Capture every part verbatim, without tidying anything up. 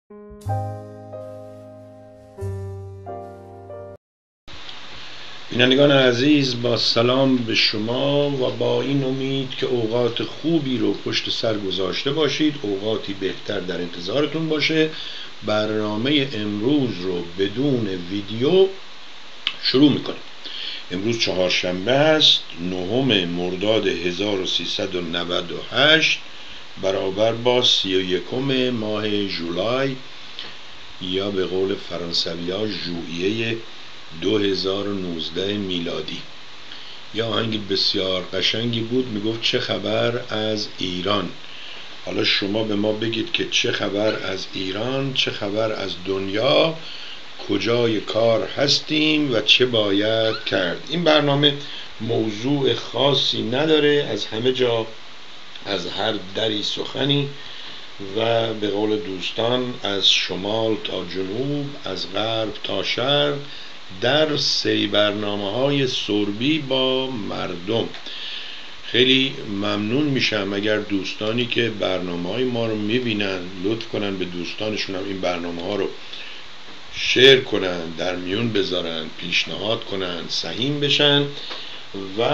بینندگان عزیز، با سلام به شما و با این امید که اوقات خوبی رو پشت سر گذاشته باشید، اوقاتی بهتر در انتظارتون باشه. برنامه امروز رو بدون ویدیو شروع میکنیم. امروز چهارشنبه است، نهم مرداد هزار و سیصد و نود و هشت برابر با سی و یکم ماه جولای یا به قول فرانسوی ها ژوئیه دو هزار و نوزده میلادی. یا آهنگ بسیار قشنگی بود میگفت چه خبر از ایران. حالا شما به ما بگید که چه خبر از ایران، چه خبر از دنیا، کجای کار هستیم و چه باید کرد. این برنامه موضوع خاصی نداره، از همه جا، از هر دری سخنی و به قول دوستان از شمال تا جنوب، از غرب تا شرق، در سری برنامه های سربی با مردم. خیلی ممنون میشم اگر دوستانی که برنامه های ما رو میبینن لطف کنن به دوستانشون هم این برنامه ها رو شیر کنن، در میون بذارن، پیشنهاد کنن، سهیم بشن. و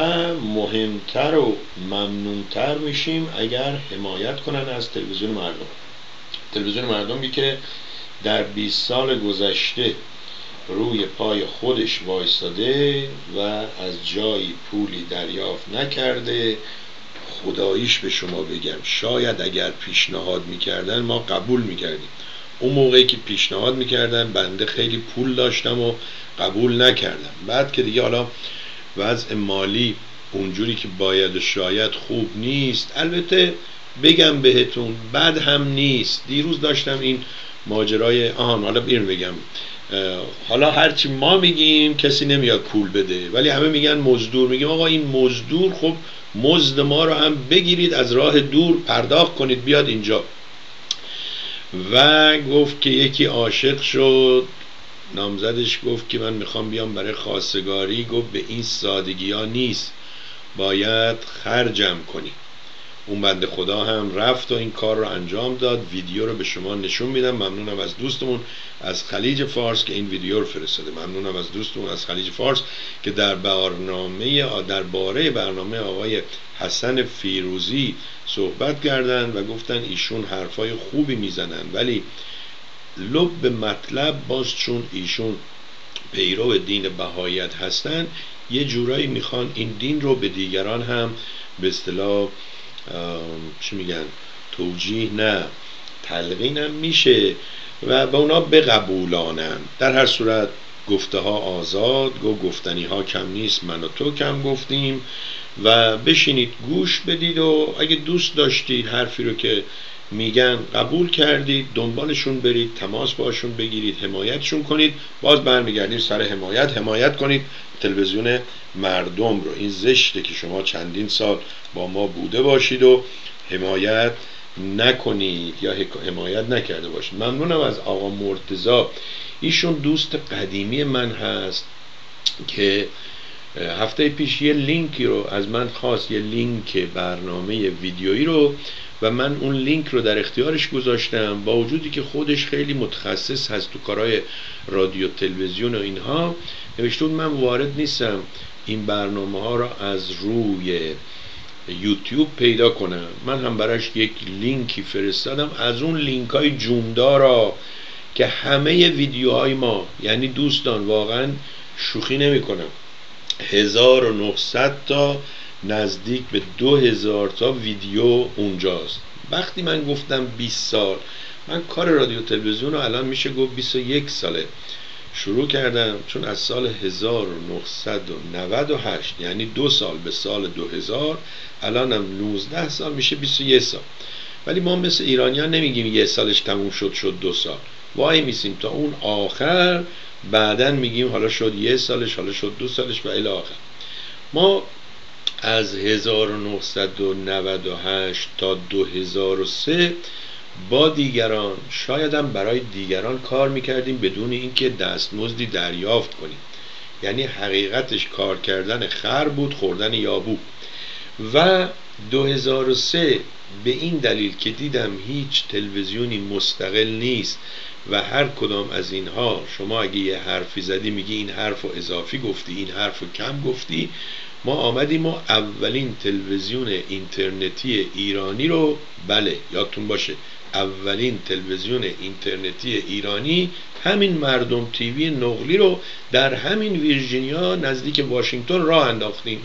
مهمتر و ممنونتر میشیم اگر حمایت کنن از تلویزیون مردم. تلویزیون مردمی که در بیست سال گذشته روی پای خودش وایستاده و از جایی پولی دریافت نکرده. خداییش به شما بگم شاید اگر پیشنهاد میکردن ما قبول میکردیم. اون موقعی که پیشنهاد میکردن بنده خیلی پول داشتم و قبول نکردم. بعد که دیگه حالا وضع مالی اونجوری که باید شاید خوب نیست، البته بگم بهتون بد هم نیست. دیروز داشتم این ماجرای آهان حالا بیرون بگم، حالا هرچی ما میگیم کسی نمیاد پول بده ولی همه میگن مزدور. میگیم آقا این مزدور، خب مزد ما رو هم بگیرید، از راه دور پرداخت کنید بیاد اینجا. و گفت که یکی عاشق شد، نامزدش گفت که من میخوام بیام برای خواستگاری. گفت به این سادگی ها نیست، باید خرجم کنی. اون بنده خدا هم رفت و این کار رو انجام داد. ویدیو رو به شما نشون میدم. ممنونم از دوستمون از خلیج فارس که این ویدیو رو فرستاده. ممنونم از دوستمون از خلیج فارس که در برنامه درباره برنامه آقای حسن فیروزی صحبت کردن و گفتن ایشون حرفای خوبی میزنن ولی لب به مطلب، باز چون ایشون پیرو دین بهاییت هستن یه جورایی میخوان این دین رو به دیگران هم به اصطلاح چی میگن توجیه نه تلقین هم میشه و به اونا بقبولانن. در هر صورت گفته ها آزاد، گو گفتنی ها کم نیست، من و تو کم گفتیم. و بشینید گوش بدید و اگه دوست داشتید حرفی رو که میگن قبول کردید دنبالشون برید، تماس باشون بگیرید، حمایتشون کنید. باز برمیگردیم سر حمایت. حمایت کنید تلویزیون مردم رو. این زشته که شما چندین سال با ما بوده باشید و حمایت نکنید یا حمایت نکرده باشید. ممنونم از آقا مرتضی، ایشون دوست قدیمی من هست که هفته پیش یه لینکی رو از من خواست، یه لینک برنامه ویدیویی رو، و من اون لینک رو در اختیارش گذاشتم. با وجودی که خودش خیلی متخصص هست تو کارهای رادیو تلویزیون و اینها، نوشته بود من وارد نیستم این برنامه ها رو از روی یوتیوب پیدا کنم. من هم براش یک لینکی فرستادم از اون لینک های جوندارا که همه ویدیوهای ما، یعنی دوستان واقعا شوخی نمی کنم، هزار و نهصد تا نزدیک به دو هزار تا ویدیو اونجاست. وقتی من گفتم بیست سال، من کار رادیو تلویزیون رو الان میشه گفت بیست و یک ساله شروع کردم، چون از سال هزار و نهصد و نود و هشت یعنی دو سال به سال دو هزار، الانم نوزده سال میشه بیست و یک سال. ولی ما مثل ایرانیان نمیگیم یه سالش تموم شد شد دو سال، وای میسیم تا اون آخر، بعدن میگیم حالا شد یه سالش، حالا شد دو سالش و الی آخر. ما از هزار و نهصد و نود و هشت تا دو هزار و سه با دیگران، شاید هم برای دیگران کار میکردیم بدون اینکه دستمزدی دریافت کنیم. یعنی حقیقتش کار کردن خر بود، خوردن یابو. و دو هزار و سه به این دلیل که دیدم هیچ تلویزیونی مستقل نیست و هر کدام از اینها شما اگه یه حرفی زدی میگی این حرفو اضافی گفتی، این حرفو کم گفتی. ما آمدیم و اولین تلویزیون اینترنتی ایرانی رو، بله یادتون باشه اولین تلویزیون اینترنتی ایرانی همین مردم تیوی نقلی رو در همین ویرجینیا نزدیک واشنگتن راه انداختیم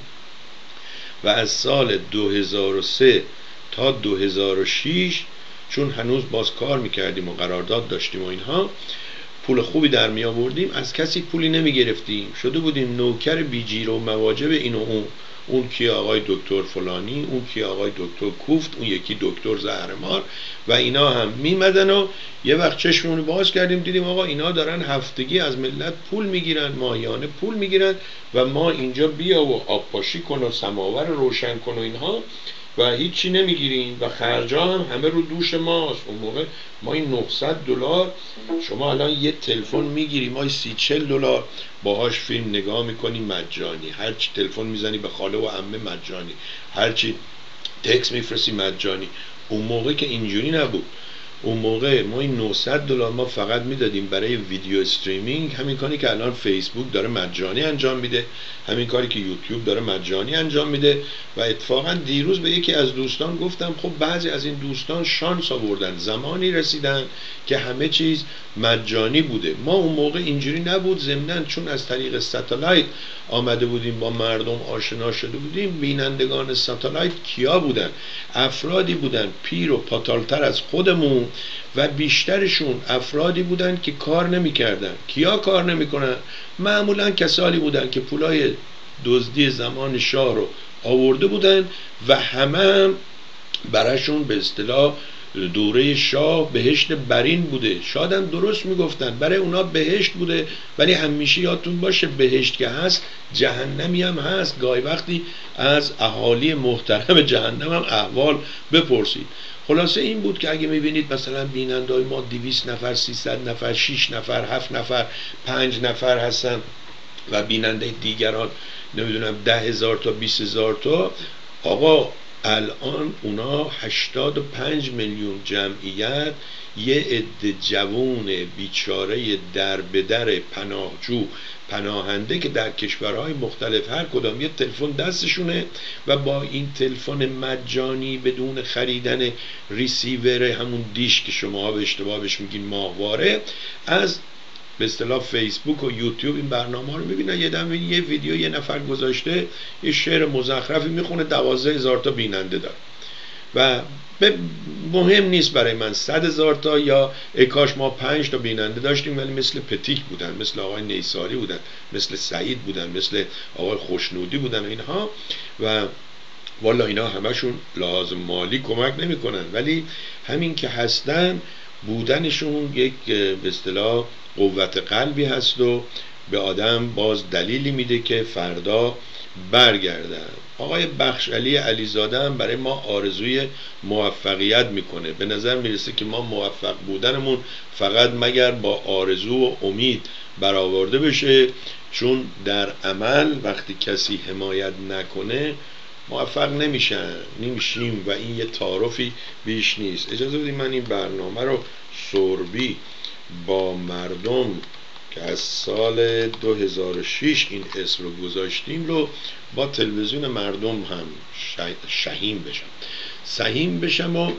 و از سال دو هزار و سه تا دو هزار و شش چون هنوز باز کار میکردیم و قرارداد داشتیم و اینها پول خوبی در می آوردیم، از کسی پولی نمی گرفتیم، شده بودیم نوکر بیجیر و مواجب این و اون. اون کی آقای دکتر فلانی، اون کی آقای دکتر کوفت، اون یکی دکتر زهرمار و اینا هم میمدن و یه وقت چشمونو باز کردیم دیدیم آقا اینا دارن هفتگی از ملت پول میگیرن، ماهیانه پول میگیرن و ما اینجا بیا و آب پاشی کن و سماور روشن کن و اینها و هیچی نمیگیریم و خرجا هم همه رو دوش ماست. اون موقع ما این نهصد دلار، شما الان یه تلفن میگیری ما سی چل دلار باهاش فیلم نگاه میکنی مجانی، هرچی تلفن میزنی به خاله و عمه مجانی، هرچی تکس میفرستی مجانی. اون موقع که اینجوری نبود، اون موقع ما این نهصد دلار ما فقط میدادیم برای ویدیو استریمینگ، همین کاری که الان فیسبوک داره مجانی انجام میده، همین کاری که یوتیوب داره مجانی انجام میده. و اتفاقا دیروز به یکی از دوستان گفتم خب بعضی از این دوستان شانس آوردن، زمانی رسیدن که همه چیز مجانی بوده. ما اون موقع اینجوری نبود، ضمناً چون از طریق ساتلایت آمده بودیم با مردم آشنا شده بودیم. بینندگان ساتلایت کیا بودن؟ افرادی بودن پیر و پاتالتر از خودمون و بیشترشون افرادی بودن که کار نمی‌کردن. کیا کار نمی‌کنن؟ معمولاً کسانی بودن که پولای دزدی زمان شاه رو آورده بودن و همه هم براشون به اصطلاح دوره شاه بهشت برین بوده. شاید هم درست میگفتن، برای اونا بهشت بوده، ولی همیشه یادتون باشه بهشت که هست جهنمی هم هست. گاهی وقتی از اهالی محترم جهنم هم احوال بپرسید. خلاصه این بود که اگه میبینید مثلا بینندهای ما دویست نفر، سیصد نفر، شش نفر، هفت نفر، پنج نفر هستن و بیننده دیگران نمیدونم ده هزار تا بیست هزار تا، آقا الان اونا هشتاد و پنج میلیون جمعیت یه عده جوون بیچاره در به در پناهجو پناهنده که در کشورهای مختلف هر کدام یه تلفن دستشونه و با این تلفن مجانی بدون خریدن ریسیور همون دیش که شما به اشتباه بهش میگین ماهواره، از به اصطلاح فیسبوک و یوتیوب این برنامه ها رو میبینن. یه دم یه ویدیو یه نفر گذاشته یه شعر مزخرفی میخونه دوازده هزار تا بیننده داره و مهم نیست برای من صد هزار تا یا اکاش ما پنج تا بیننده داشتیم ولی مثل پتیک بودن، مثل آقای نیساری بودن، مثل سعید بودن، مثل آقای خوشنودی بودن اینها و والا اینا همشون لحاظ مالی کمک نمیکنن ولی همین که هستن بودنشون یک به اصطلاح قوت قلبی هست و به آدم باز دلیلی میده که فردا برگردن. آقای بخشعلی علیزاده هم برای ما آرزوی موفقیت میکنه. به نظر میرسه که ما موفق بودنمون فقط مگر با آرزو و امید برآورده بشه، چون در عمل وقتی کسی حمایت نکنه موفق نمیشن نمیشیم و این یه تعارفی بیش نیست. اجازه بدید من این برنامه رو سربی با مردم که از سال دو هزار و شش این اسم رو گذاشتیم رو با تلویزیون مردم هم شهیم بشم سهیم بشم و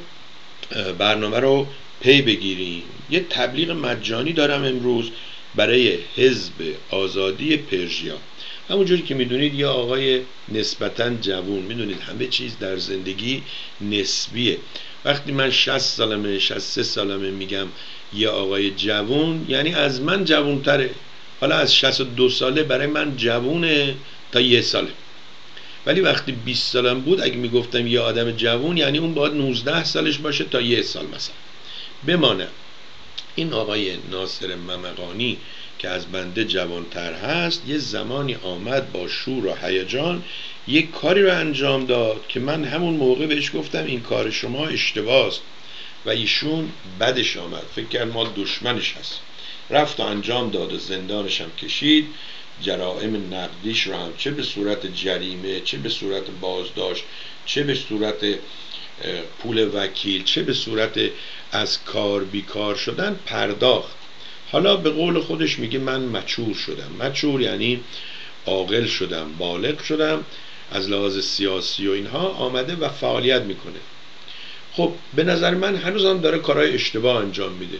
برنامه رو پی بگیریم. یه تبلیغ مجانی دارم امروز برای حزب آزادی پرژیا. همونجوری که میدونید یه آقای نسبتاً جوون، میدونید همه چیز در زندگی نسبیه. وقتی من شصت سالمه شصت و سه سالمه میگم یه آقای جوون یعنی از من جوونتره. حالا از شصت و دو ساله برای من جوونه تا یه ساله، ولی وقتی بیست سالم بود اگه میگفتم یه آدم جوون یعنی اون باید نوزده سالش باشه تا یه سال مثلا. بمانه این آقای ناصر ممقانی که از بنده جوانتر هست یه زمانی آمد با شور و هیجان یک کاری رو انجام داد که من همون موقع بهش گفتم این کار شما اشتباهست و ایشون بدش آمد، فکر کرد ما دشمنش هست، رفت و انجام داد و زندانش هم کشید. جرائم نقدیش رو هم چه به صورت جریمه، چه به صورت بازداشت، چه به صورت پول وکیل، چه به صورت از کار بیکار شدن پرداخت. حالا به قول خودش میگه من مچور شدم. مچور یعنی عاقل شدم، بالغ شدم، از لحاظ سیاسی و اینها آمده و فعالیت میکنه. خب به نظر من هنوزم داره کارهای اشتباه انجام میده.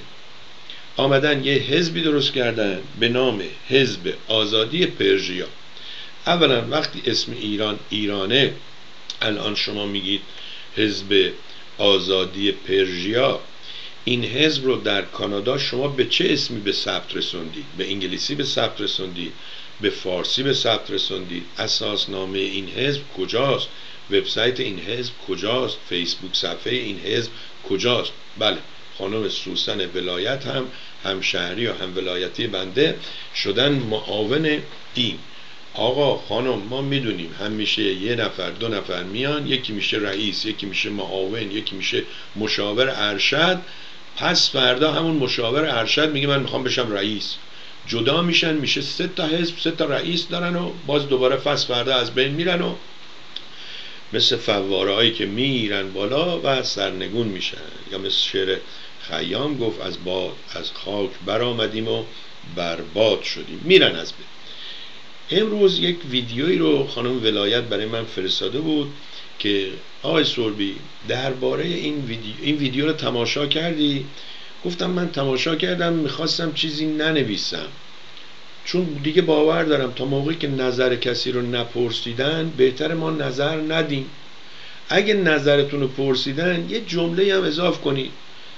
آمدن یه حزبی درست کردن به نام حزب آزادی پرژیا. اولا وقتی اسم ایران ایرانه، الان شما میگید حزب آزادی پرژیا، این حزب رو در کانادا شما به چه اسمی به ثبت رسوندید؟ به انگلیسی به ثبت رسوندید؟ به فارسی به ثبت رسوندید؟ اساسنامه این حزب کجاست؟ وبسایت این حزب کجاست؟ فیسبوک صفحه این حزب کجاست؟ بله، خانم سوسن ولایت هم همشهری و هم ولایتی بنده شدن معاون این. آقا خانم ما میدونیم همیشه یه نفر دو نفر میان، یکی میشه رئیس، یکی میشه معاون، یکی میشه مشاور ارشد. پس فردا همون مشاور ارشد میگه من میخوام بشم رئیس، جدا میشن، میشه سه تا حزب، سه تا رئیس دارن و باز دوباره پس فردا از بین میرن و مثل فواره هایی که میرن بالا و سرنگون میشن. یا مثل شعر خیام گفت از باد از خاک برآمدیم و برباد شدیم، میرن از بین. امروز یک ویدیویی رو خانم ولایت برای من فرستاده بود که آقای سربی درباره این ویدیو این ویدیو رو تماشا کردی؟ گفتم من تماشا کردم، میخواستم چیزی ننویسم چون دیگه باور دارم تا موقعی که نظر کسی رو نپرسیدن بهتر ما نظر ندیم. اگه نظرتون رو پرسیدن یه جمله هم اضافه کنید.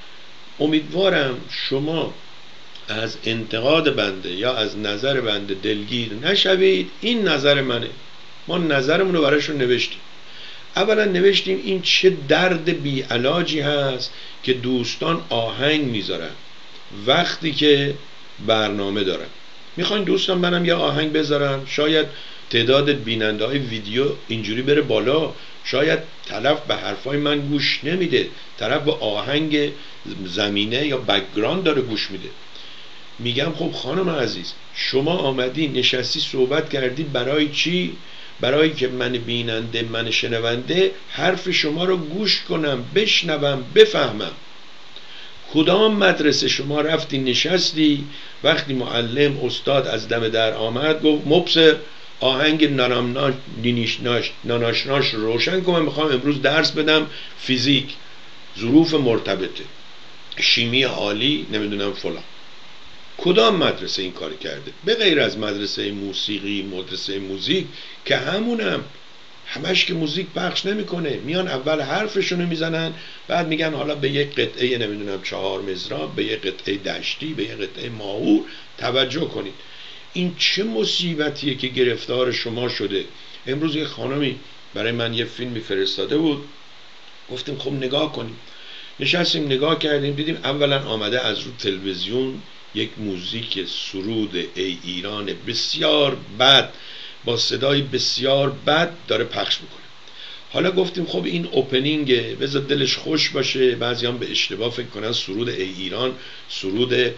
امیدوارم شما از انتقاد بنده یا از نظر بنده دلگیر نشوید. این نظر منه، ما نظرمون رو براشون نوشتیم. اولا نوشتیم این چه درد بی علاجی هست که دوستان آهنگ میذارن وقتی که برنامه دارن. میخواین دوستان منم یه آهنگ بذارم، شاید تعداد بیننده های ویدیو اینجوری بره بالا، شاید طرف به حرفای من گوش نمیده، طرف به آهنگ زمینه یا بکگراند داره گوش میده. میگم خب خانم عزیز شما آمدی نشستی صحبت کردی برای چی؟ برای که من بیننده من شنونده حرف شما رو گوش کنم، بشنوم، بفهمم. کدام مدرسه شما رفتی نشستی وقتی معلم استاد از دم در آمد گفت مبصر آهنگ نانامناش دینیشناش ناناشناش روشن کن، من میخوام امروز درس بدم فیزیک، ظروف مرتبطه، شیمی عالی، نمیدونم فلان. کدام مدرسه این کار کرده؟ به غیر از مدرسه موسیقی، مدرسه موزیک که همونم همش که موزیک پخش نمیکنه، میان اول حرفشونو میزنن بعد میگن حالا به یک قطعه نمیدونم چهار مزراب، به یک قطعه دشتی، به یک قطعه ماهور توجه کنید. این چه مصیبتیه که گرفتار شما شده. امروز یه خانمی برای من یه فیلمی فرستاده بود، گفتیم خب نگاه کنیم. نشستیم نگاه کردیم، دیدیم اولا آمده از رو تلویزیون یک موزیک سرود ای ایران بسیار بد با صدای بسیار بد داره پخش میکنه. حالا گفتیم خب این اوپنینگه، بذار دلش خوش باشه. بعضی هم به اشتباه فکر کنن سرود ای ایران سرود به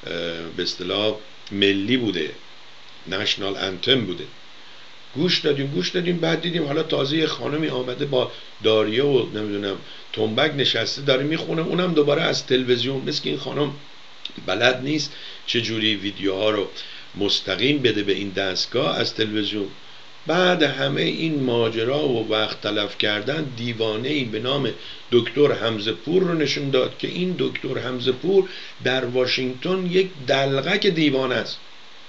اصطلاح ملی بوده، نشنال انتم بوده. گوش دادیم گوش دادیم بعد دیدیم حالا تازه خانمی آمده با داریه و نمیدونم تنبک نشسته داره میخونه، اونم دوباره از تلویزیون. مثل که این خانم بلد نیست چجوری ویدیوها رو مستقیم بده به این دستگاه از تلویزیون. بعد همه این ماجرا و وقت تلف کردن دیوانه ای به نام دکتر حمزه پور رو نشون داد که این دکتر حمزه پور در واشنگتن یک دلغک دیوانه است.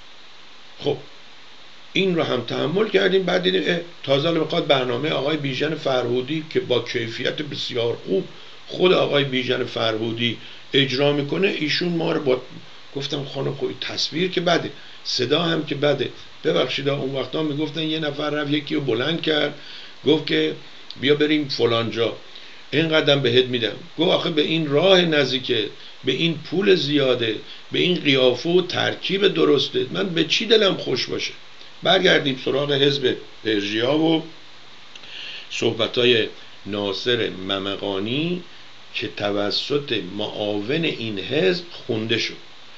خب این رو هم تحمل کردیم. بعد دیدیم تازه میخواد برنامه آقای بیژن فرهودی که با کیفیت بسیار خوب خود آقای بیژن فرهودی اجرا میکنه، ایشون ما رو با گفتم خانم خب تصویر که بده، صدا هم که بده. ببخشید اون وقتا میگفتن یه نفر رفت یکی رو بلند کرد گفت که بیا بریم فلان جا، این قدم بهت میدم. گفت آخه به این راه نزدیکه، به این پول زیاده، به این قیافه و ترکیب درسته، من به چی دلم خوش باشه؟ برگردیم سراغ حزب پرژیا و صحبتای ناصر ممقانی که توسط معاون این حزب خونده شد.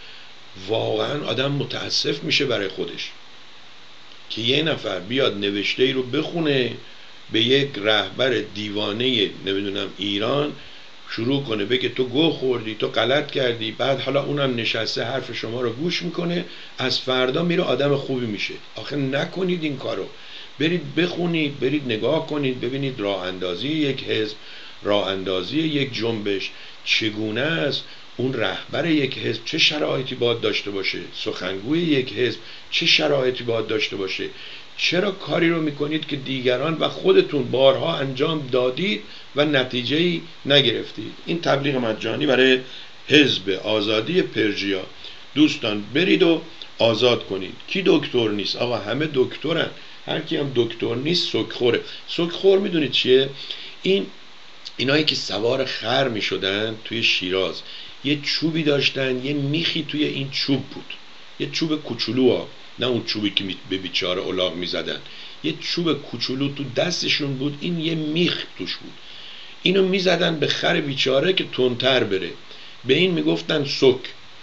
واقعا آدم متاسف میشه برای خودش که یه نفر بیاد نوشته ای رو بخونه به یک رهبر دیوانه نمیدونم ایران شروع کنه بگه تو گوه خوردی، تو غلط کردی، بعد حالا اونم نشسته حرف شما رو گوش میکنه، از فردا میره آدم خوبی میشه. آخه نکنید این کارو. برید بخونید، برید نگاه کنید، ببینید راه اندازی یک حزب، راه اندازی یک جنبش چگونه است، اون رهبر یک حزب چه شرایطی باید داشته باشه، سخنگوی یک حزب چه شرایطی باید داشته باشه. چرا کاری رو میکنید که دیگران و خودتون بارها انجام دادید و نتیجه‌ای نگرفتید؟ این تبلیغ مجانی برای حزب آزادی پرژیا. دوستان برید و آزاد کنید. کی دکتر نیست؟ آقا همه دکترن. هر کی هم دکتر نیست سگخوره. سگخور میدونید چیه؟ این اینایی که سوار خر می شدن توی شیراز، یه چوبی داشتن، یه میخی توی این چوب بود، یه چوب کوچولو ها، نه اون چوبی که به بیچاره الاغ می زدن، یه چوب کوچولو تو دستشون بود، این یه میخ توش بود. اینو می زدن به خر بیچاره که تندتر بره، به این می گفتن سک.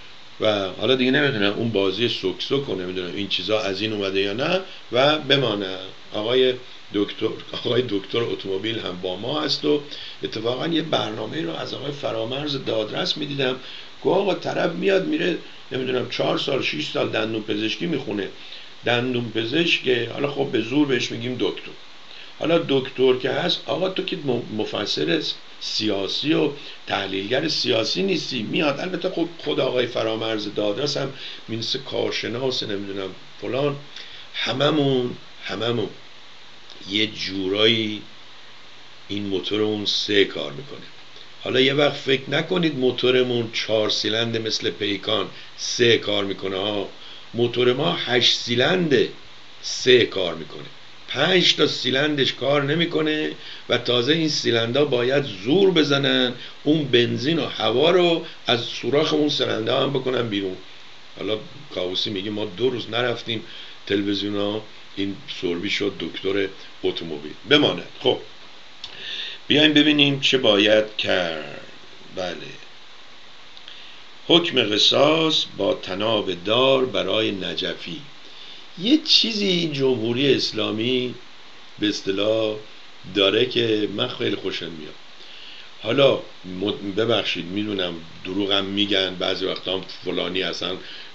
و حالا دیگه نمیدونم اون بازی سک سک و نمیدونم این چیزا از این اومده یا نه و بمانه. آقای دکتر آقای دکتر اتومبیل هم با ما هست و اتفاقا یه برنامه رو از آقای فرامرز دادرس میدیدم که آقا طرف میاد میره نمیدونم چهار سال شش سال دندون پزشکی میخونه، دندون پزشک، حالا خب به زور بهش میگیم دکتر. حالا دکتر که هست، آقا تو که مفسر سیاسی و تحلیلگر سیاسی نیستی، میاد البته خب خود آقای فرامرز دادرس هم مینسه کارشناس نمیدونم فلان، هممون هممون یه جورایی این موتورمون سه کار میکنه. حالا یه وقت فکر نکنید موتورمون چهار سیلنده مثل پیکان سه کار میکنه ها. موتور ما هشت سیلنده سه کار میکنه، پنج تا سیلندش کار نمیکنه و تازه این سیلندا باید زور بزنن اون بنزین و هوا رو از سوراخ اون سیلنده هم بکنن بیرون. حالا کاووسی میگه ما دو روز نرفتیم تلویزیون ها، این سوربی شد دکتر اتومبیل. بماند. خب بیایم ببینیم چه باید کرد. بله، حکم قصاص با طناب دار برای نجفی. یه چیزی جمهوری اسلامی به اصطلاح داره که من خیلی خوشم میاد. حالا ببخشید میدونم دروغم میگن بعضی وقتا هم فلانی اصلا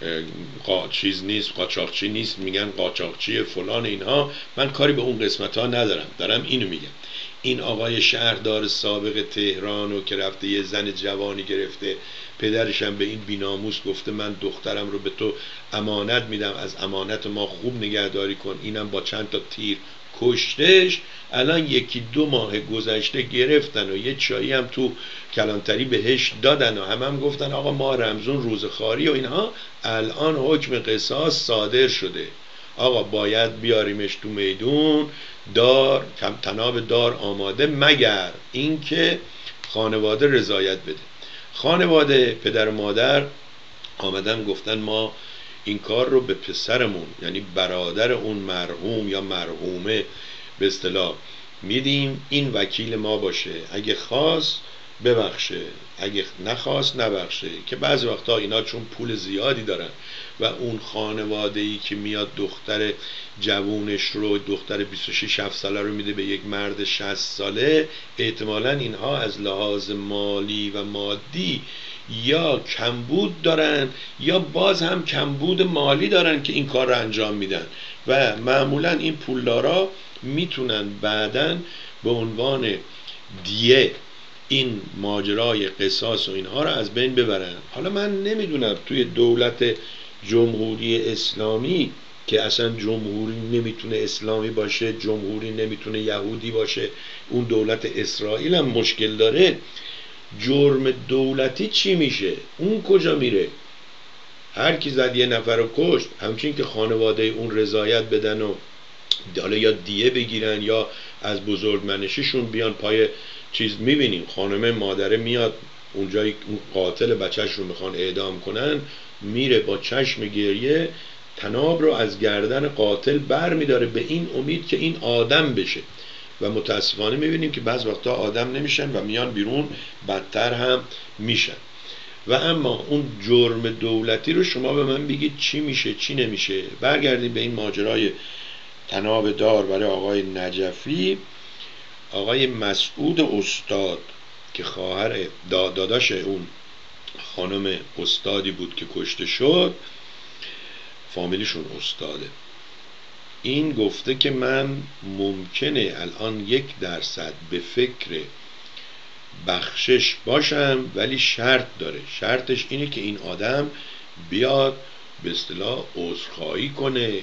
قا چیز نیست، قاچاقچی نیست، میگن قاچاقچی فلان اینها، من کاری به اون قسمت ها ندارم، دارم اینو میگم. این آقای شهردار سابق تهرانو که رفته یه زن جوانی گرفته، پدرشم به این بیناموس گفته من دخترم رو به تو امانت میدم، از امانت ما خوب نگهداری کن، اینم با چند تا تیر کشتش. الان یکی دو ماه گذشته گرفتن و یه چایی هم تو کلانتری بهش دادن و همه هم گفتن آقا ما رمزون روزخواری و اینها. الان حکم قصاص صادر شده، آقا باید بیاریمش تو میدون، دار کم طناب دار آماده، مگر اینکه خانواده رضایت بده. خانواده پدر و مادر آمدن گفتن ما این کار رو به پسرمون یعنی برادر اون مرحوم یا مرحومه به اصطلاح میدیم، این وکیل ما باشه، اگه خواست ببخشه، اگه نخواست نبخشه. که بعضی وقتا اینا چون پول زیادی دارن و اون خانواده‌ای که میاد دختر جوونش رو، دختر بیست و شش هفت ساله رو میده به یک مرد شصت ساله، احتمالاً اینها از لحاظ مالی و مادی یا کمبود دارن یا باز هم کمبود مالی دارن که این کار رو انجام میدن و معمولاً این پولدارا میتونن بعداً به عنوان دیه این ماجرای قصاص و اینها رو از بین ببرن. حالا من نمیدونم توی دولت جمهوری اسلامی که اصلا جمهوری نمیتونه اسلامی باشه، جمهوری نمیتونه یهودی باشه، اون دولت اسرائیل هم مشکل داره، جرم دولتی چی میشه؟ اون کجا میره؟ هر کی زد یه نفر رو کشت، همچین که خانواده اون رضایت بدن و حالا یا دیه بگیرن یا از بزرگمنشیشون بیان پای چیز. میبینیم خانم مادره میاد اونجایی اون قاتل بچهش رو میخوان اعدام کنن، میره با چشم گریه طناب رو از گردن قاتل بر میداره به این امید که این آدم بشه و متاسفانه میبینیم که بعض وقتا آدم نمیشن و میان بیرون بدتر هم میشن. و اما اون جرم دولتی رو شما به من بگید چی میشه چی نمیشه. برگردیم به این ماجرای طناب دار برای آقای نجفی. آقای مسعود استاد که خواهر داداش اون خانم استادی بود که کشته شد، فامیلیشون استاده، این گفته که من ممکنه الان یک درصد به فکر بخشش باشم، ولی شرط داره. شرطش اینه که این آدم بیاد به اصطلاح عذرخواهی کنه،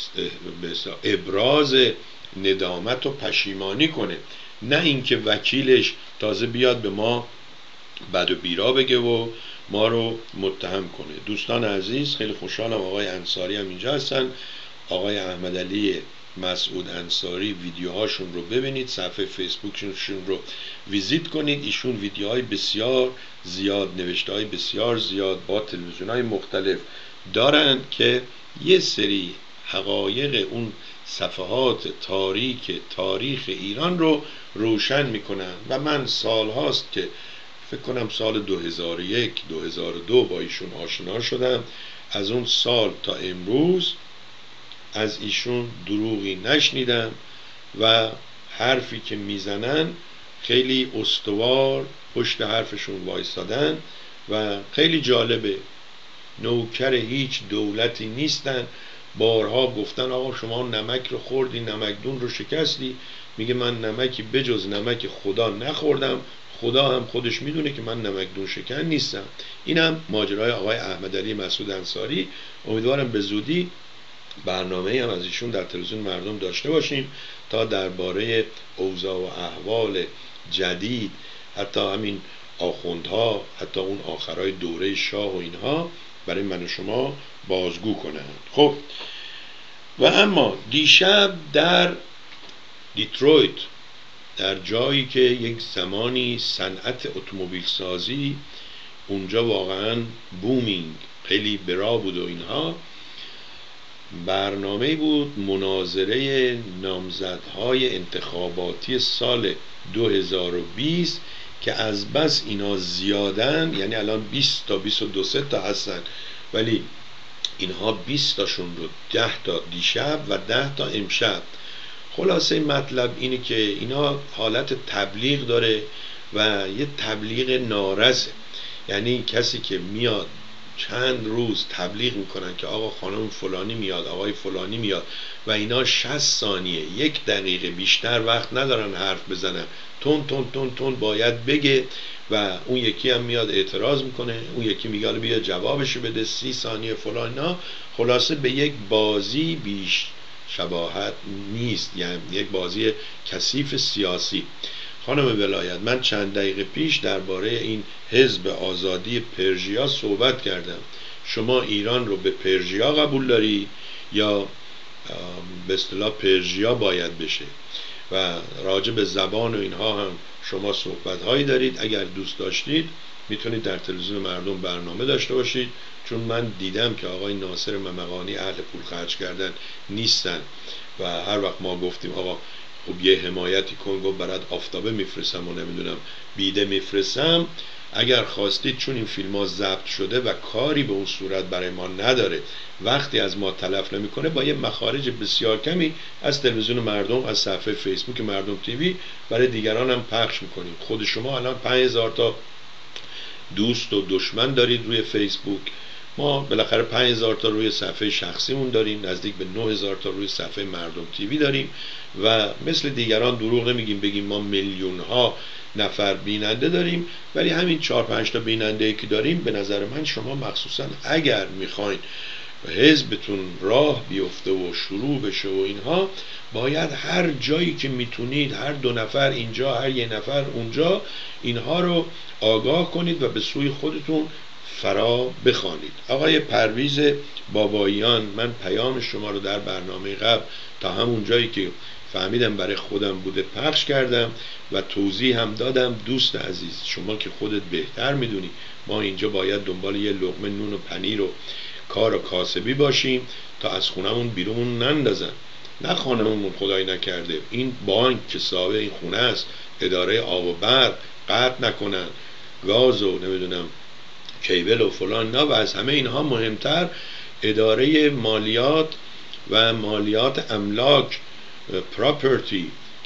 ابراز ندامت و پشیمانی کنه، نه اینکه وکیلش تازه بیاد به ما بد و بیرا بگه و ما رو متهم کنه. دوستان عزیز، خیلی خوشحالم آقای انصاری هم اینجا هستن. آقای احمدعلی مسعود انصاری ویدیوهاشون رو ببینید، صفحه فیسبوکشون رو ویزیت کنید. ایشون ویدیوهای بسیار زیاد، نوشته های بسیار زیاد با تلویزیون های مختلف دارند که یه سری حقایق اون صفحات تاریک تاریخ ایران رو روشن میکنن و من سال هاست که فکر کنم سال دو هزار و یک دو هزار و دو با ایشون آشنا شدم. از اون سال تا امروز از ایشون دروغی نشنیدم و حرفی که میزنن خیلی استوار پشت حرفشون وایستادن و خیلی جالبه. نوکر هیچ دولتی نیستن. بارها گفتن آقا شما نمک رو خوردی، نمکدون رو شکستی. میگه من نمکی بجز نمک خدا نخوردم، خدا هم خودش میدونه که من نمکدون شکن نیستم. اینم ماجرای آقای احمدعلی مسعود انصاری. امیدوارم به زودی برنامه هم از ایشون در تلویزیون مردم داشته باشیم تا درباره اوضاع و احوال جدید، حتی همین آخوندها، حتی اون آخرای دوره شاه و اینها برای من و شما بازگو کنند. خب و اما دیشب در دیترویت، در جایی که یک زمانی صنعت اتومبیل سازی اونجا واقعا بومینگ خیلی برا بود و اینها، برنامه بود مناظره نامزدهای انتخاباتی سال دو هزار و بیست که از بس اینا زیادن، یعنی الان بیست تا بیست و دو تا هستن، ولی اینها بیست تاشون رو ده تا دیشب و ده تا امشب. خلاصه مطلب اینه که اینا حالت تبلیغ داره و یه تبلیغ نارسه. یعنی کسی که میاد چند روز تبلیغ میکنن که آقا خانم فلانی میاد، آقای فلانی میاد و اینا شصت ثانیه یک دقیقه بیشتر وقت ندارن حرف بزنن، تون تون تون تون باید بگه و اون یکی هم میاد اعتراض میکنه، اون یکی میگه بیا جوابشو بده، سی ثانیه فلان. خلاصه به یک بازی بیش شباهت نیست، یعنی یک بازی کثیف سیاسی. خانم ولایت، من چند دقیقه پیش درباره این حزب آزادی پرژیا صحبت کردم. شما ایران رو به پرژیا قبول داری یا به اصطلاح پرژیا باید بشه؟ و راجع به زبان و اینها هم شما صحبت هایی دارید. اگر دوست داشتید میتونید در تلویزیون مردم برنامه داشته باشید، چون من دیدم که آقای ناصر ممقانی اهل پول خرج کردن نیستن و هر وقت ما گفتیم آقا خب یه حمایتی کن، گفت برات آفتابه میفرستم و نمیدونم بیده میفرستم. اگر خواستید، چون این فیلم ها ضبط شده و کاری به اون صورت برای ما نداره، وقتی از ما تلف نمیکنه، با یه مخارج بسیار کمی از تلویزیون مردم، از صفحه فیسبوک مردم تیوی برای دیگران هم پخش میکنیم. خود شما الان پنج هزار تا دوست و دشمن دارید روی فیسبوک، ما بالاخره پنج هزار تا روی صفحه شخصیمون داریم، نزدیک به نه هزار تا روی صفحه مردم تیوی داریم و مثل دیگران دروغ نمیگیم بگیم ما میلیون ها نفر بیننده داریم، ولی همین چهار پنج تا بیننده که داریم، به نظر من شما مخصوصا اگر میخواین حزبتون راه بیفته و شروع بشه و اینها، باید هر جایی که میتونید، هر دو نفر اینجا، هر یه نفر اونجا، اینها رو آگاه کنید و به سوی خودتون فرا بخوانید. آقای پرویز باباییان، من پیام شما رو در برنامه قبل تا همون جایی که فهمیدم برای خودم بوده پخش کردم و توضیح هم دادم. دوست عزیز، شما که خودت بهتر میدونی ما اینجا باید دنبال یه لقمه نون و پنیر و کار و کاسبی باشیم تا از خونمون بیرون نندازن. نه خانممون خدای نکرده این بانک که صاحب این خونه است، اداره آب و برق قطع نکنن، گاز و نمیدونم کیبل و فلان، نه. و از همه اینها مهمتر اداره مالیات و مالیات املاک، پراپرتی،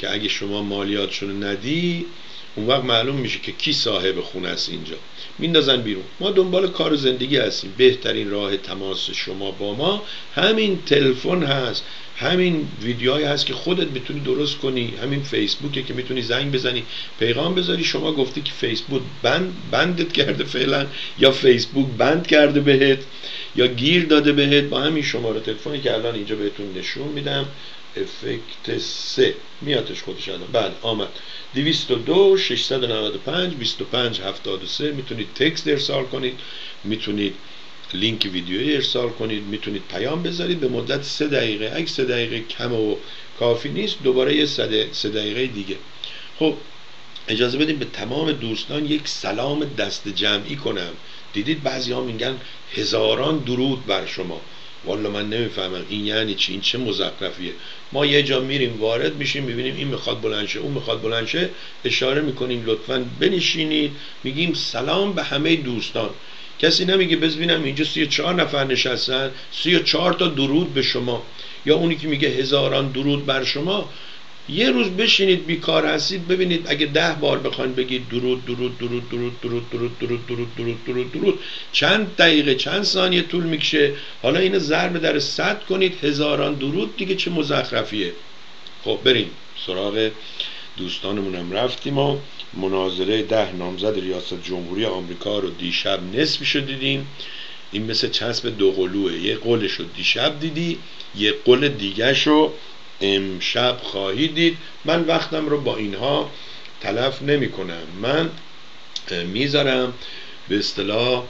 که اگه شما مالیاتشون ندی اون وقت معلوم میشه که کی صاحب خونه است. اینجا میندازن بیرون. ما دنبال کار و زندگی هستیم. بهترین راه تماس شما با ما همین تلفن هست، همین ویدیوهایی هست که خودت میتونی درست کنی، همین فیسبوکه که میتونی زنگ بزنی پیغام بذاری. شما گفتی که فیسبوک بند بندت کرده فعلا، یا فیسبوک بند کرده بهت، یا گیر داده بهت. با همین شماره تلفنی که الان اینجا بهتون نشون میدم، افکت سه میادش خودش الان. بله آمد. دویست و دو ششصد و نود و پنج بیست و پنج هفتاد و سه. میتونید تکست ارسال کنید، میتونید لینک ویدیویی ارسال کنید، میتونید پیام بذارید به مدت سه دقیقه. اگه سه دقیقه کم و کافی نیست دوباره یه سه دقیقه دیگه. خب اجازه بدید به تمام دوستان یک سلام دست جمعی کنم. دیدید بعضی ها میگن هزاران درود بر شما. والا من نمیفهمم این یعنی چی، این چه مزخرفیه. ما یه جا میریم وارد میشیم میبینیم این میخواد بلند شه اون میخواد بلند شه، اشاره میکنیم لطفاً بنشینید، میگیم سلام به همه دوستان. کسی نمیگه ببینم اینجا سی و چهار نفر نشستن سی و چهار تا درود به شما، یا اونی که میگه هزاران درود بر شما. یه روز بشینید بیکار هستید ببینید اگه ده بار بخواید بگید درود درود درود درود درود درود درود درود درود درود درود چند دقیقه چند ثانیه طول میکشه. حالا اینو ضرب در صد کنید، هزاران درود دیگه چه مزخرفیه. خب بریم سراغ دوستانمونم. رفتیم و مناظره ده نامزد ریاست جمهوری آمریکا رو دیشب نصفشو دیدیم. این مثل چسب دو قلوه، یه قلشو دیشب دیدی، یه قل دیگه شو امشب خواهی دید. من وقتم رو با اینها تلف نمی کنم. من میذارم به اصطلاح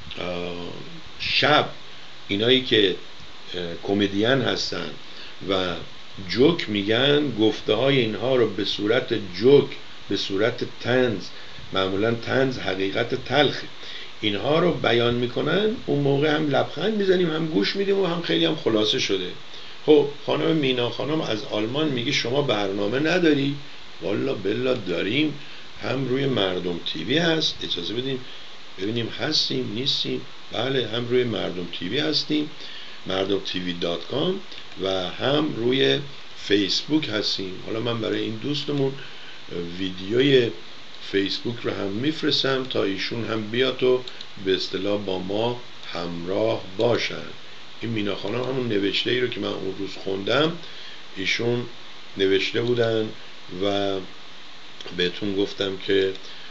شب اینایی که کمدین هستن و جوک میگن، گفته های اینها رو به صورت جوک، به صورت طنز، معمولا طنز حقیقت تلخه، اینها رو بیان میکنن. اون موقع هم لبخند میزنیم هم گوش میدیم و هم خیلی هم خلاصه شده. خب خانم مینا خانم از آلمان میگه شما برنامه نداری؟ والا بلا داریم، هم روی مردم تیوی هست. اجازه بدیم ببینیم هستیم نیستیم. بله هم روی مردم تیوی هستیم، مردم تیوی دات کام، و هم روی فیسبوک هستیم. حالا من برای این دوستمون ویدیوی فیسبوک رو هم میفرستم تا ایشون هم بیاد و به اصطلاح با ما همراه باشن. این مینا خانم همون نوشته ای رو که من اون روز خوندم ایشون نوشته بودن و بهتون گفتم که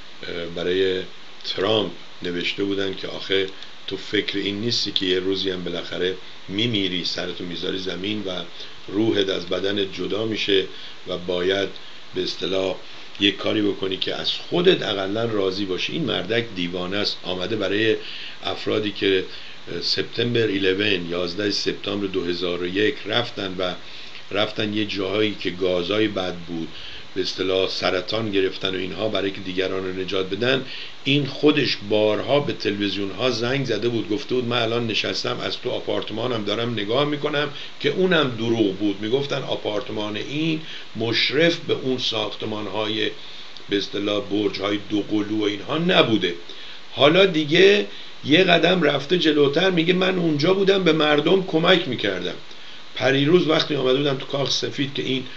برای ترامپ نوشته بودن که آخه تو فکر این نیستی که یه روزی هم بالاخره میمیری، سرتو میذاری زمین و روحت از بدنت جدا میشه و باید به اصطلاح یک کاری بکنی که از خودت اقلا راضی باشی. این مردک دیوانه است. آمده برای افرادی که سپتامبر یازده یازده سپتامبر دو هزار و یک رفتن و رفتن یه جاهایی که گازای بد بود، به اصطلاح سرطان گرفتن و اینها، برای که دیگران رو نجات بدن. این خودش بارها به تلویزیون ها زنگ زده بود، گفته بود من الان نشستم از تو آپارتمانم دارم نگاه میکنم، که اونم دروغ بود. میگفتن آپارتمان این مشرف به اون ساختمان های به اصطلاح برج های دو قلو و اینها نبوده. حالا دیگه یه قدم رفته جلوتر، میگه من اونجا بودم به مردم کمک میکردم. پریروز وقتی آمده بودم تو کاخ سفید که این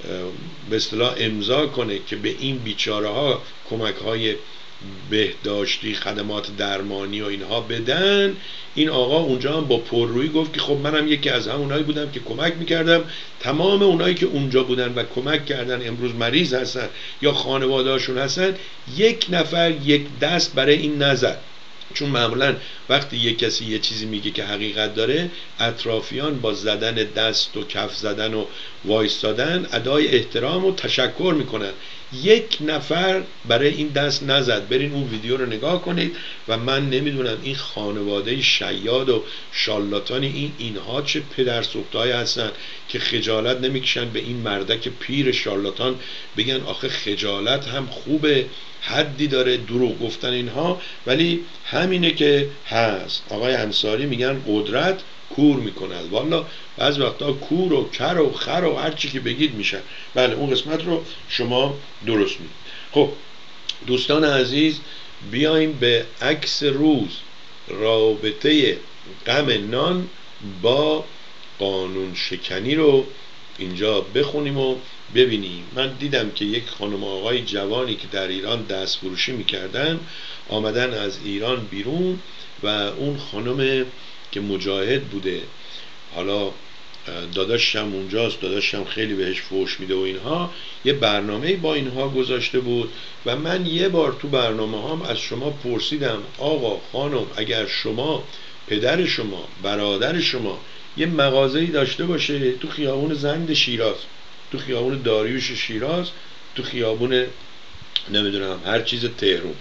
به اصطلاح امضا کنه که به این بیچاره ها کمک های بهداشتی، خدمات درمانی و اینها بدن، این آقا اونجا هم با پررویی گفت که خب منم یکی از همونایی بودم که کمک میکردم. تمام اونایی که اونجا بودن و کمک کردن امروز مریض هستن یا خانواده‌هاشون هستن، یک نفر یک دست برای این نزد. چون معمولا وقتی یک کسی یه چیزی میگه که حقیقت داره، اطرافیان با زدن دست و کف زدن و وایستادن ادای احترام و تشکر میکنن. یک نفر برای این دست نزد. برین اون ویدیو رو نگاه کنید و من نمیدونم این خانواده شیاد و شالاتان این اینها چه پدر سوخته‌ای هستن که خجالت نمیکشن به این مردک پیر شالاتان بگن آخه خجالت هم خوبه، حدی داره دروغ گفتن اینها. ولی همینه که هست. آقای انصاری میگن قدرت کور میکند. والا بعض وقتا کور و کر و خر و هر چی که بگید میشن. بله اون قسمت رو شما درست میگید. خب دوستان عزیز، بیایم به عکس روز، رابطه غم نان با قانون شکنی رو اینجا بخونیم و ببینیم. من دیدم که یک خانم آقای جوانی که در ایران دست فروشی میکردن آمدن از ایران بیرون و اون خانم که مجاهد بوده، حالا داداشم اونجاست، داداشم خیلی بهش فوش میده و اینها، یه برنامه با اینها گذاشته بود و من یه بار تو برنامه هام از شما پرسیدم آقا خانم اگر شما پدر شما برادر شما یه مغازه‌ای داشته باشه تو خیابون زند شیراز، تو خیابون داریوش شیراز، تو خیابون نمیدونم هر چیز تهران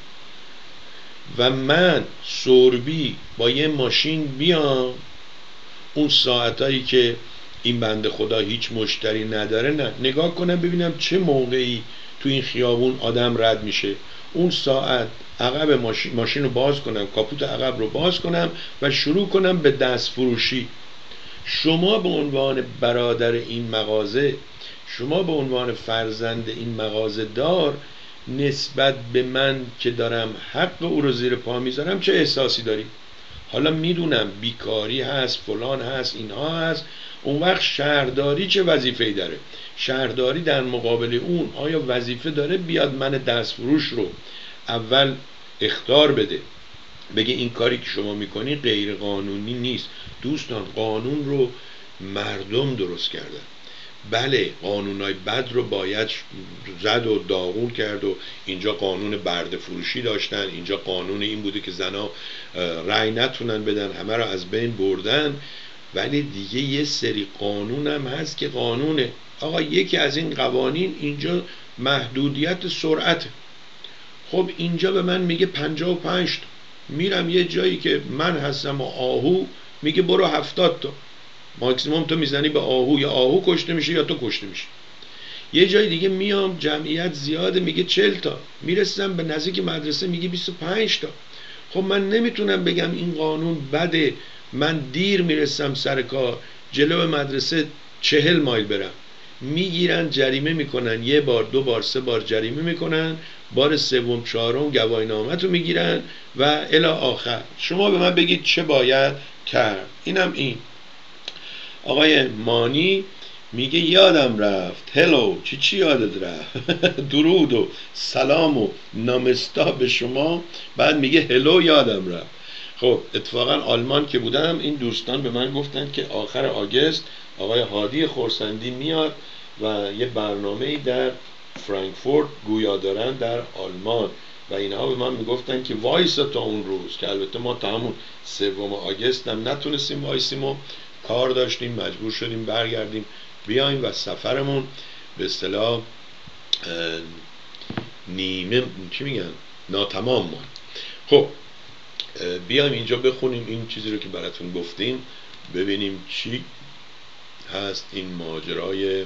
و من سوربی با یه ماشین بیام اون ساعتایی که این بنده خدا هیچ مشتری نداره، نه نگاه کنم ببینم چه موقعی تو این خیابون آدم رد میشه، اون ساعت عقب ماشین ماشین رو باز کنم، کاپوت عقب رو باز کنم و شروع کنم به دست فروشی. شما به عنوان برادر این مغازه، شما به عنوان فرزند این مغازه دار، نسبت به من که دارم حق او رو زیر پا میذارم چه احساسی داری؟ حالا میدونم بیکاری هست، فلان هست، اینها هست، اون وقت شهرداری چه وظیفه‌ای داره؟ شهرداری در مقابل اون آیا وظیفه داره بیاد من دستفروش رو اول اخطار بده، بگه این کاری که شما میکنی غیر قانونی نیست؟ دوستان قانون رو مردم درست کردن. بله قانونای بد رو باید زد و داغون کرد و اینجا قانون برده فروشی داشتن، اینجا قانون این بوده که زنا رأی نتونن بدن، همه رو از بین بردن. ولی دیگه یه سری قانون هم هست که قانونه. آقا یکی از این قوانین اینجا محدودیت سرعت. خب اینجا به من میگه پنجاه و پنج تا، میرم یه جایی که من هستم و آهو میگه برو هفتاد تا، ماکسیموم تو میزنی به آهو، یا آهو کشته میشه یا تو کشته میشه. یه جای دیگه میام جمعیت زیاده میگه چهل تا، میرسم به نزدیک مدرسه میگه بیست و پنج تا. خب من نمیتونم بگم این قانون بده، من دیر میرسم سر کار، جلو مدرسه چهل مایل برم، میگیرن جریمه میکنن، یه بار دو بار سه بار جریمه میکنن، بار سوم چهارم گواهی نامت رو میگیرن و الی آخر. شما به من بگید چه باید کرد؟ اینم این آقای مانی میگه یادم رفت. هلو، چی چی یادت رفت؟ درود و سلام و نامستا به شما. بعد میگه هلو یادم رفت. خب اتفاقا آلمان که بودم این دوستان به من گفتن که آخر آگست آقای هادی خورسندی میاد و یه برنامه‌ای در فرانکفورت گویا دارن در آلمان و اینها به من میگفتن که وایسا تا اون روز، که البته ما تا همون سوم آگست هم نتونستیم وایسیم و کار داشتیم، مجبور شدیم برگردیم بیایم و سفرمون به اصطلاح نیمه چی میگن ناتمام ماند. خب بیایم اینجا بخونیم این چیزی رو که براتون گفتیم، ببینیم چی هست این ماجرای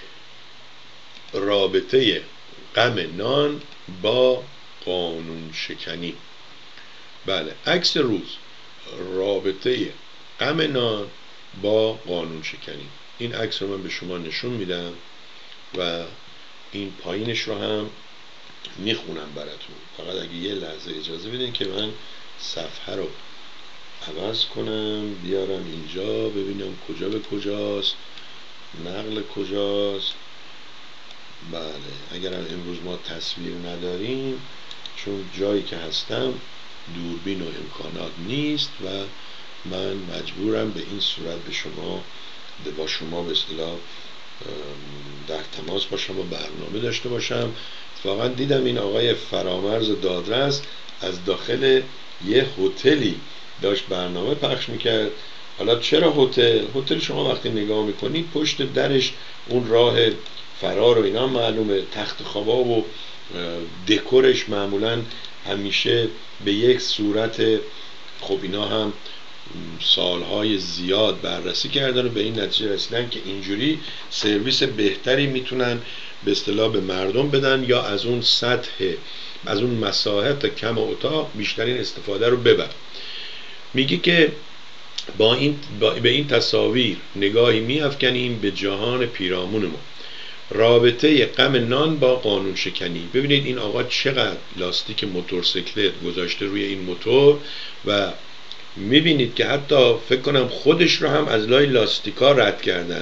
رابطه غم نان با قانون شکنی. بله، عکس روز، رابطه غم نان با قانون شکنی. این عکس رو من به شما نشون میدم و این پایینش رو هم میخونم براتون. فقط اگه یه لحظه اجازه بدین که من صفحه رو عوض کنم، بیارم اینجا ببینم کجا به کجاست، نقل کجاست. بله، اگر امروز ما تصویر نداریم چون جایی که هستم دوربین و امکانات نیست و من مجبورم به این صورت به شما با شما به اصطلاح در تماس باشم و برنامه داشته باشم. اتفاقا دیدم این آقای فرامرز دادرس از داخل یه هتلی داشت برنامه پخش میکرد. حالا چرا هتل؟ هتل شما وقتی نگاه میکنید پشت درش اون راه فرار و اینا معلومه، تخت خوابا و دکورش معمولا همیشه به یک صورت، خب اینا هم سالهای زیاد بررسی کردن و به این نتیجه رسیدن که اینجوری سرویس بهتری میتونن به اصطلاح به مردم بدن یا از اون سطح، از اون مساحت کم اتاق بیشترین استفاده رو ببر. میگه که با این با به این تصاویر نگاهی میافکنیم به جهان پیرامون ما. رابطه غم نان با قانون شکنی. ببینید این آقا چقدر لاستیک موتورسیکلت گذاشته روی این موتور و میبینید که حتی فکر کنم خودش رو هم از لای لاستیکا رد کردن.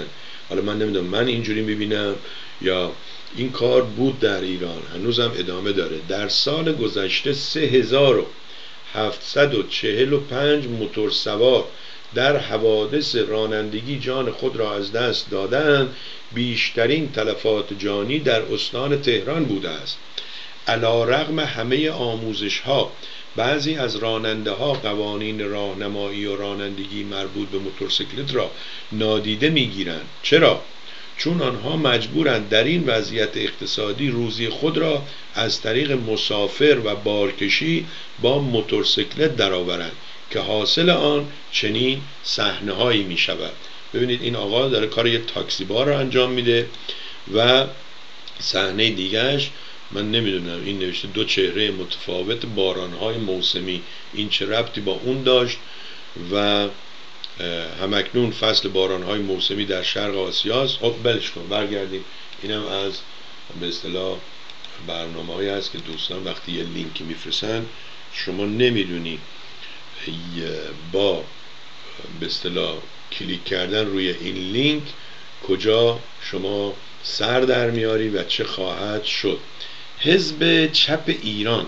حالا من نمیدونم من اینجوری میبینم یا این کار بود در ایران، هنوزم ادامه داره. در سال گذشته سه هزار و هفتصد و چهل و پنج موتور سوار در حوادث رانندگی جان خود را از دست دادند. بیشترین تلفات جانی در استان تهران بوده است. علی‌رغم همه آموزش ها، بعضی از راننده ها قوانین راهنمایی و رانندگی مربوط به موتورسیکلت را نادیده میگیرند. چرا؟ چون آنها مجبورند در این وضعیت اقتصادی روزی خود را از طریق مسافر و بارکشی با موتورسیکلت درآورند که حاصل آن چنین صحنه‌هایی می شود. ببینید این آقا داره کار یه تاکسی بار را انجام میده و صحنه دیگهش من نمیدونم این نوشته دو چهره متفاوت بارانهای موسمی، این چه ربطی با اون داشت؟ و همکنون فصل بارانهای موسمی در شرق آسیاست. خب بلش کن برگردیم. اینم از به اصطلاح برنامه‌هایی هست که دوستان وقتی یه لینکی میفرستن شما نمیدونی با به اصطلاح کلیک کردن روی این لینک کجا شما سر در میاری و چه خواهد شد. حزب چپ ایران،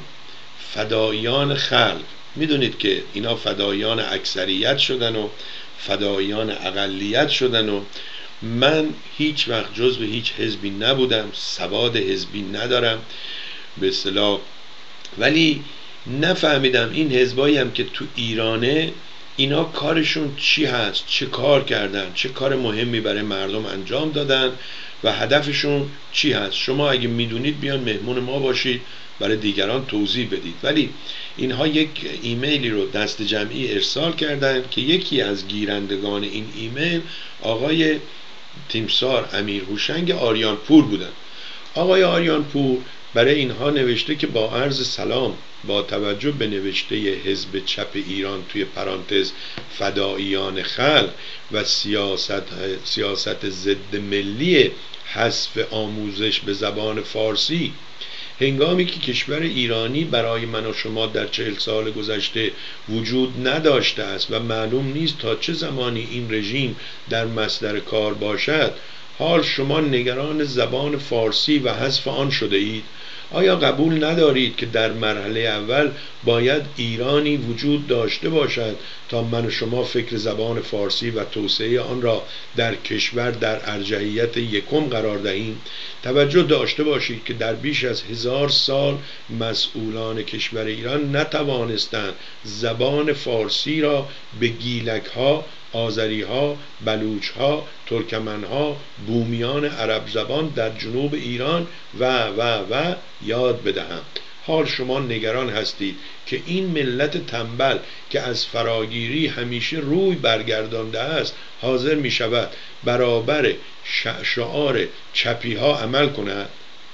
فدایان خلق، میدونید که اینا فدایان اکثریت شدن و فدایان اقلیت شدن و من هیچ وقت جزو هیچ حزبی نبودم، سواد حزبی ندارم به اصطلاح، ولی نفهمیدم این حزبایی هم که تو ایرانه اینا کارشون چی هست، چه کار کردن، چه کار مهمی برای مردم انجام دادن و هدفشون چی هست. شما اگه میدونید بیان مهمون ما باشید برای دیگران توضیح بدید. ولی اینها یک ایمیلی رو دست جمعی ارسال کردن که یکی از گیرندگان این ایمیل آقای تیمسار امیر هوشنگ آریانپور بودن. آقای آریانپور برای اینها نوشته که با عرض سلام، با توجه به نوشته حزب چپ ایران توی پرانتز فداییان خلق و سیاست سیاست ضد ملی حذف آموزش به زبان فارسی، هنگامی که کشور ایرانی برای من و شما در چهل سال گذشته وجود نداشته است و معلوم نیست تا چه زمانی این رژیم در مصدر کار باشد، حال شما نگران زبان فارسی و حذف آن شده اید؟ آیا قبول ندارید که در مرحله اول باید ایرانی وجود داشته باشد تا من و شما فکر زبان فارسی و توسعه آن را در کشور در ارجحیت یکم قرار دهیم؟ توجه داشته باشید که در بیش از هزار سال مسئولان کشور ایران نتوانستند زبان فارسی را به گیلک ها، آذری ها، بلوچ ها، ترکمن ها، بومیان عرب زبان در جنوب ایران و و و یاد بدهم. حال شما نگران هستید که این ملت تنبل که از فراگیری همیشه روی برگردانده است حاضر می شود برابر شعار چپی ها عمل کند؟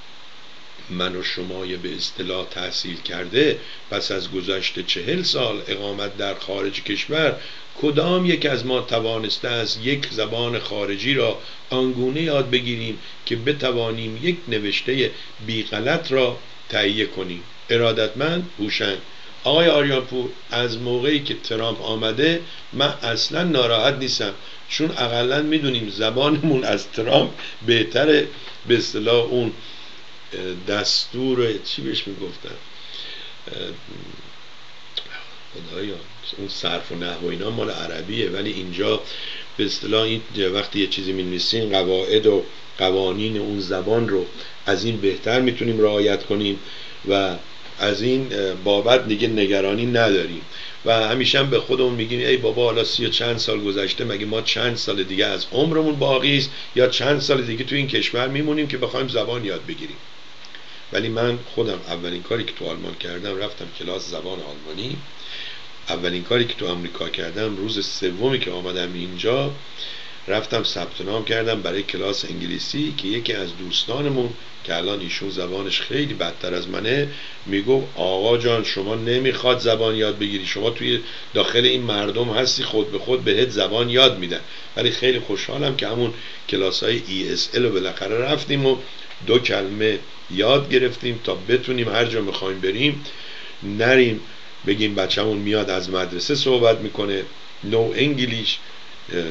من و شمای به اصطلاح تحصیل کرده پس از گذشت چهل سال اقامت در خارج کشور کدام یک از ما توانسته است یک زبان خارجی را آنگونه یاد بگیریم که بتوانیم یک نوشته بی غلط را تهیه کنیم؟ ارادتمند هوشنگ. آقای آریانپور، از موقعی که ترامپ آمده من اصلا ناراحت نیستم، چون اقلا میدونیم زبانمون از ترامپ بهتره. به اصطلاح اون دستور چی بهش میگفتن خدایا، اون صرف و نحو و اینا مال عربیه، ولی اینجا به اصطلاح این وقتی یه چیزی می‌نویسین قواعد و قوانین اون زبان رو از این بهتر میتونیم رعایت کنیم و از این بابت دیگه نگرانی نداریم و همیشه هم به خودمون میگیم ای بابا حالا سی و چند سال گذشته، مگه ما چند سال دیگه از عمرمون باقی است یا چند سال دیگه تو این کشور میمونیم که بخوایم زبان یاد بگیریم؟ ولی من خودم اولین کاری که تو آلمان کردم رفتم کلاس زبان آلمانی. اولین کاری که تو آمریکا کردم روز سومی که آمدم اینجا رفتم ثبت نام کردم برای کلاس انگلیسی که یکی از دوستانمون که الان ایشون زبانش خیلی بدتر از منه میگفت آقا جان شما نمیخواد زبان یاد بگیری، شما توی داخل این مردم هستی، خود به خود بهت زبان یاد میدن. ولی خیلی خوشحالم که همون کلاس های ای اس ال رو بالاخره رفتیم و دو کلمه یاد گرفتیم تا بتونیم هر جا میخوایم بریم نریم بگیم بچه‌مون میاد از مدرسه صحبت میکنه نو انگلیش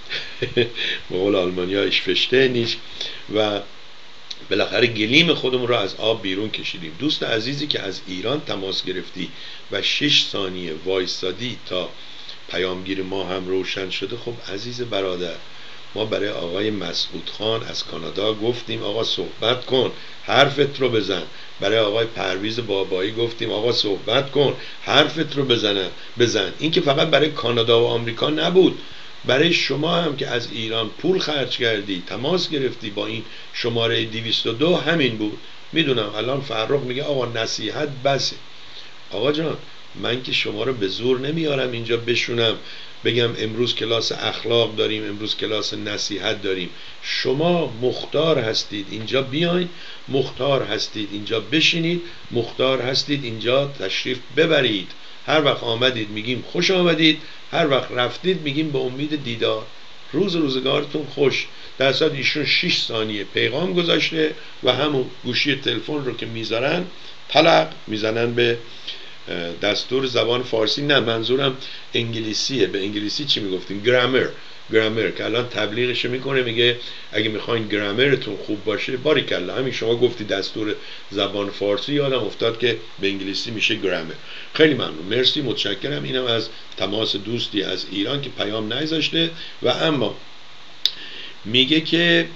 به قول آلمانی ها ایش فشته نیست و بالاخره گلیم خودمون رو از آب بیرون کشیدیم. دوست عزیزی که از ایران تماس گرفتی و شش ثانیه وایستادی تا پیامگیر ما هم روشن شده، خب عزیز برادر، ما برای آقای مسعود خان از کانادا گفتیم آقا صحبت کن، حرفت رو بزن. برای آقای پرویز بابایی گفتیم آقا صحبت کن، حرفت رو بزن بزن. این که فقط برای کانادا و آمریکا نبود، برای شما هم که از ایران پول خرج کردی، تماس گرفتی با این شماره دویست و دو همین بود. میدونم الان فرخ میگه آقا نصیحت بسه. آقا جان، من که شما رو به زور نمیارم اینجا بشونم بگم امروز کلاس اخلاق داریم، امروز کلاس نصیحت داریم. شما مختار هستید اینجا بیاین، مختار هستید اینجا بشینید، مختار هستید اینجا تشریف ببرید. هر وقت آمدید میگیم خوش آمدید، هر وقت رفتید میگیم به امید دیدار. روز روزگارتون خوش. در صورت ایشون شش ثانیه پیغام گذاشته و همون گوشی تلفن رو که میذارن طلق میزنن به دستور زبان فارسی. نه، منظورم انگلیسیه. به انگلیسی چی میگفتیم؟ گرامر. گرامر که الان تبلیغش میکنه، میگه اگه میخواین گرامرتون خوب باشه باریکلا، همین شما گفتی دستور زبان فارسی، یادم افتاد که به انگلیسی میشه گرامر. خیلی ممنون، مرسی، متشکرم. اینم از تماس دوستی از ایران که پیام نگذاشته و اما میگه که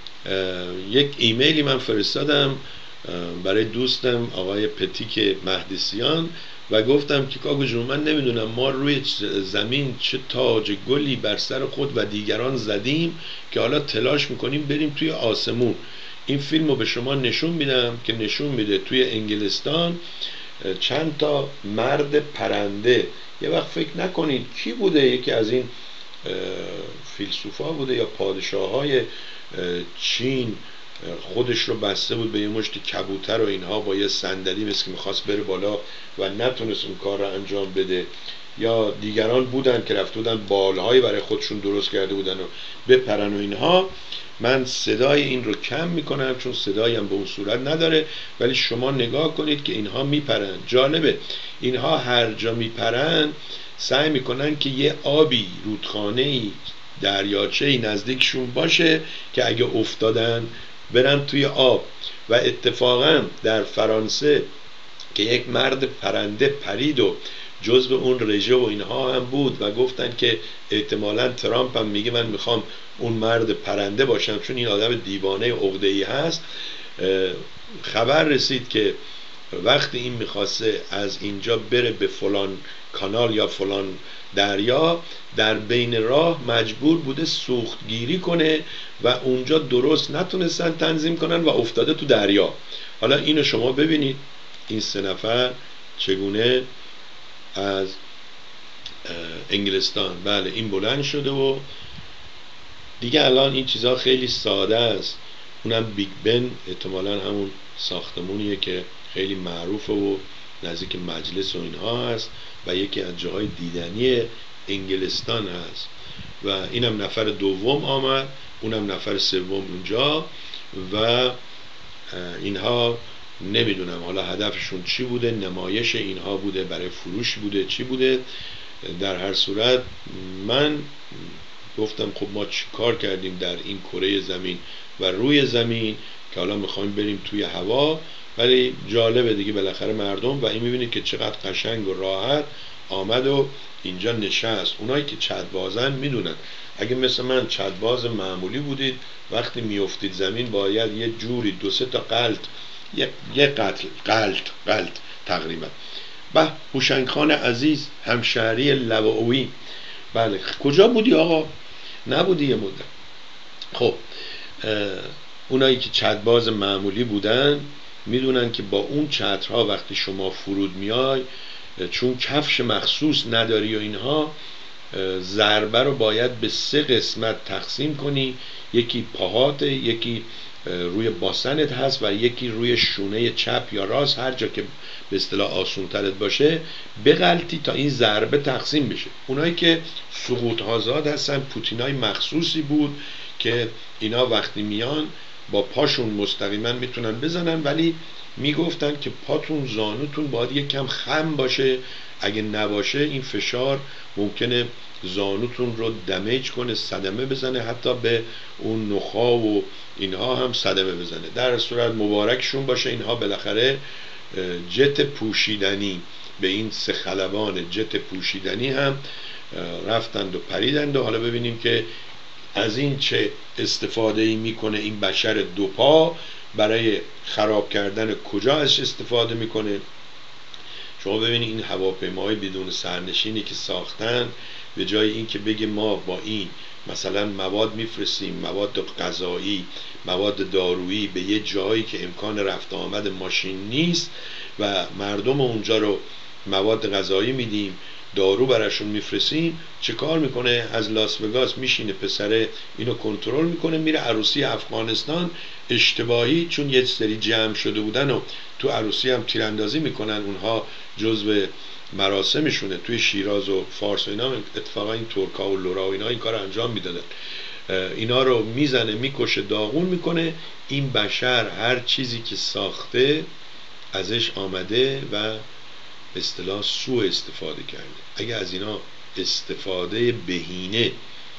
یک ایمیلی من فرستادم برای دوستم آقای پتیک مهدیسیان و گفتم که کاکو جون، من نمیدونم ما روی زمین چه تاج گلی بر سر خود و دیگران زدیم که حالا تلاش میکنیم بریم توی آسمون. این فیلم رو به شما نشون میدم که نشون میده توی انگلستان چند تا مرد پرنده. یه وقت فکر نکنید کی بوده، یکی از این فیلسوفا بوده یا پادشاه های چین خودش رو بسته بود به یه مشت کبوتر و اینها با یه صندلی مثل که میخواست بره بالا و نتونست اون کار رو انجام بده، یا دیگران بودن که رفته بودن بالهایی برای خودشون درست کرده بودن و بپرن و اینها. من صدای این رو کم میکنم چون صدایی هم به اون صورت نداره، ولی شما نگاه کنید که اینها میپرن. جالبه اینها هر جا میپرن سعی میکنن که یه آبی، رودخانه‌ای، دریاچه‌ای نزدیکشون باشه که اگه افتادن برن توی آب. و اتفاقا در فرانسه که یک مرد پرنده پرید و جزو اون رژه و اینها هم بود و گفتن که احتمالاً ترامپ هم میگه من میخوام اون مرد پرنده باشم چون این آدم دیوانه عقده‌ای هست. خبر رسید که وقتی این میخواسته از اینجا بره به فلان کانال یا فلان دریا، در بین راه مجبور بوده سوختگیری کنه و اونجا درست نتونستن تنظیم کنن و افتاده تو دریا. حالا اینو شما ببینید این سه نفر چگونه از انگلستان، بله این بلند شده و دیگه الان این چیزها خیلی ساده است. اونم بیگ بن احتمالاً همون ساختمونیه که خیلی معروفه و نزدیک مجلس و اینها هست و یکی از جاهای دیدنی انگلستان هست. و اینم نفر دوم آمد، اونم نفر سوم اونجا و اینها نمیدونم حالا هدفشون چی بوده، نمایش اینها بوده، برای فروش بوده، چی بوده. در هر صورت من گفتم خب ما چی کار کردیم در این کره زمین و روی زمین که حالا میخوایم بریم توی هوا. ولی جالبه دیگه بالاخره مردم و این میبینید که چقدر قشنگ و راحت آمد و اینجا نشست. اونایی که چتبازن میدونن، اگه مثل من چتباز معمولی بودید وقتی میافتید زمین باید یه جوری دو سه تا قلط یه قتل قلط قلط تقریبا. به هوشنگ خان عزیز همشهری لواوی، بله کجا بودی آقا؟ نبودی یه مدت. خب اونایی که چتباز معمولی بودن میدونن که با اون چترها وقتی شما فرود میای چون کفش مخصوص نداری و اینها، ضربه رو باید به سه قسمت تقسیم کنی، یکی پاهات، یکی روی باسنت هست و یکی روی شونه چپ یا راست، هر جا که به اصطلاح آسون ترت باشه بغلطی تا این ضربه تقسیم بشه. اونایی که سقوط آزاد هستن پوتینای مخصوصی بود که اینا وقتی میان با پاشون مستقیما میتونن بزنن، ولی میگفتن که پاتون زانوتون باید یک کم خم باشه، اگه نباشه این فشار ممکنه زانوتون رو دمیج کنه، صدمه بزنه، حتی به اون نخا و اینها هم صدمه بزنه. در صورت مبارکشون باشه اینها بالاخره جت پوشیدنی، به این سه خلبان جت پوشیدنی هم رفتند و پریدند و حالا ببینیم که از این چه استفاده ای میکنه این بشر دوپا برای خراب کردن کجا ازش استفاده میکنه. شما ببینید این هواپیماهای بدون سرنشینی که ساختن، به جای این که بگه ما با این مثلا مواد میفرستیم، مواد غذایی، مواد دارویی به یه جایی که امکان رفت آمد ماشین نیست و مردم اونجا رو مواد غذایی میدیم، دارو براشون میفرستیم، چه کار میکنه؟ از لاس وگاس میشینه پسره اینو کنترل میکنه، میره عروسی افغانستان اشتباهی، چون یه سری جمع شده بودن و تو عروسی هم تیراندازی میکنن، اونها جزو مراسمشونه توی شیراز و فارس و اینا، اتفاقا این ترکا و لورا و اینا این کار انجام میدادن، اینا رو میزنه میکشه داغون میکنه. این بشر هر چیزی که ساخته ازش آمده و به اصطلاح سوء استفاده کرده. اگه از اینا استفاده بهینه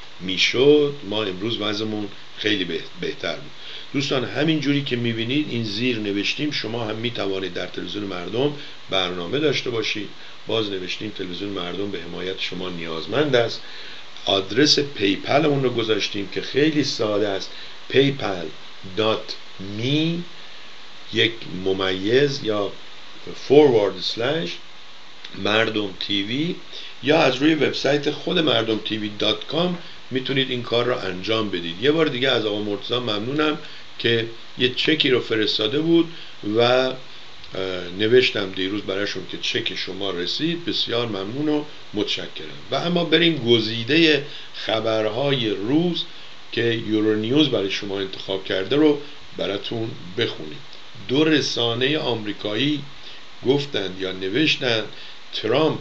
میشد ما امروز وضعمون خیلی بهتر بود. دوستان همین جوری که میبینید این زیر نوشتیم، شما هم میتوانید در تلویزیون مردم برنامه داشته باشید. باز نوشتیم تلویزیون مردم به حمایت شما نیازمند است. آدرس پیپل اون رو گذاشتیم که خیلی ساده است، پیپل دات می یک ممیز یا فوروارد سلش مردم تیوی، یا از روی وبسایت خود مردم تیوی دات کام میتونید این کار رو انجام بدید. یه بار دیگه از آقا مرتضی ممنونم که یه چکی رو فرستاده بود و نوشتم دیروز براشون که چک شما رسید، بسیار ممنون و متشکرم. و اما بریم گزیده خبرهای روز که یورونیوز برای شما انتخاب کرده رو براتون بخونیم. دو رسانه آمریکایی گفتند یا نوشتند ترامپ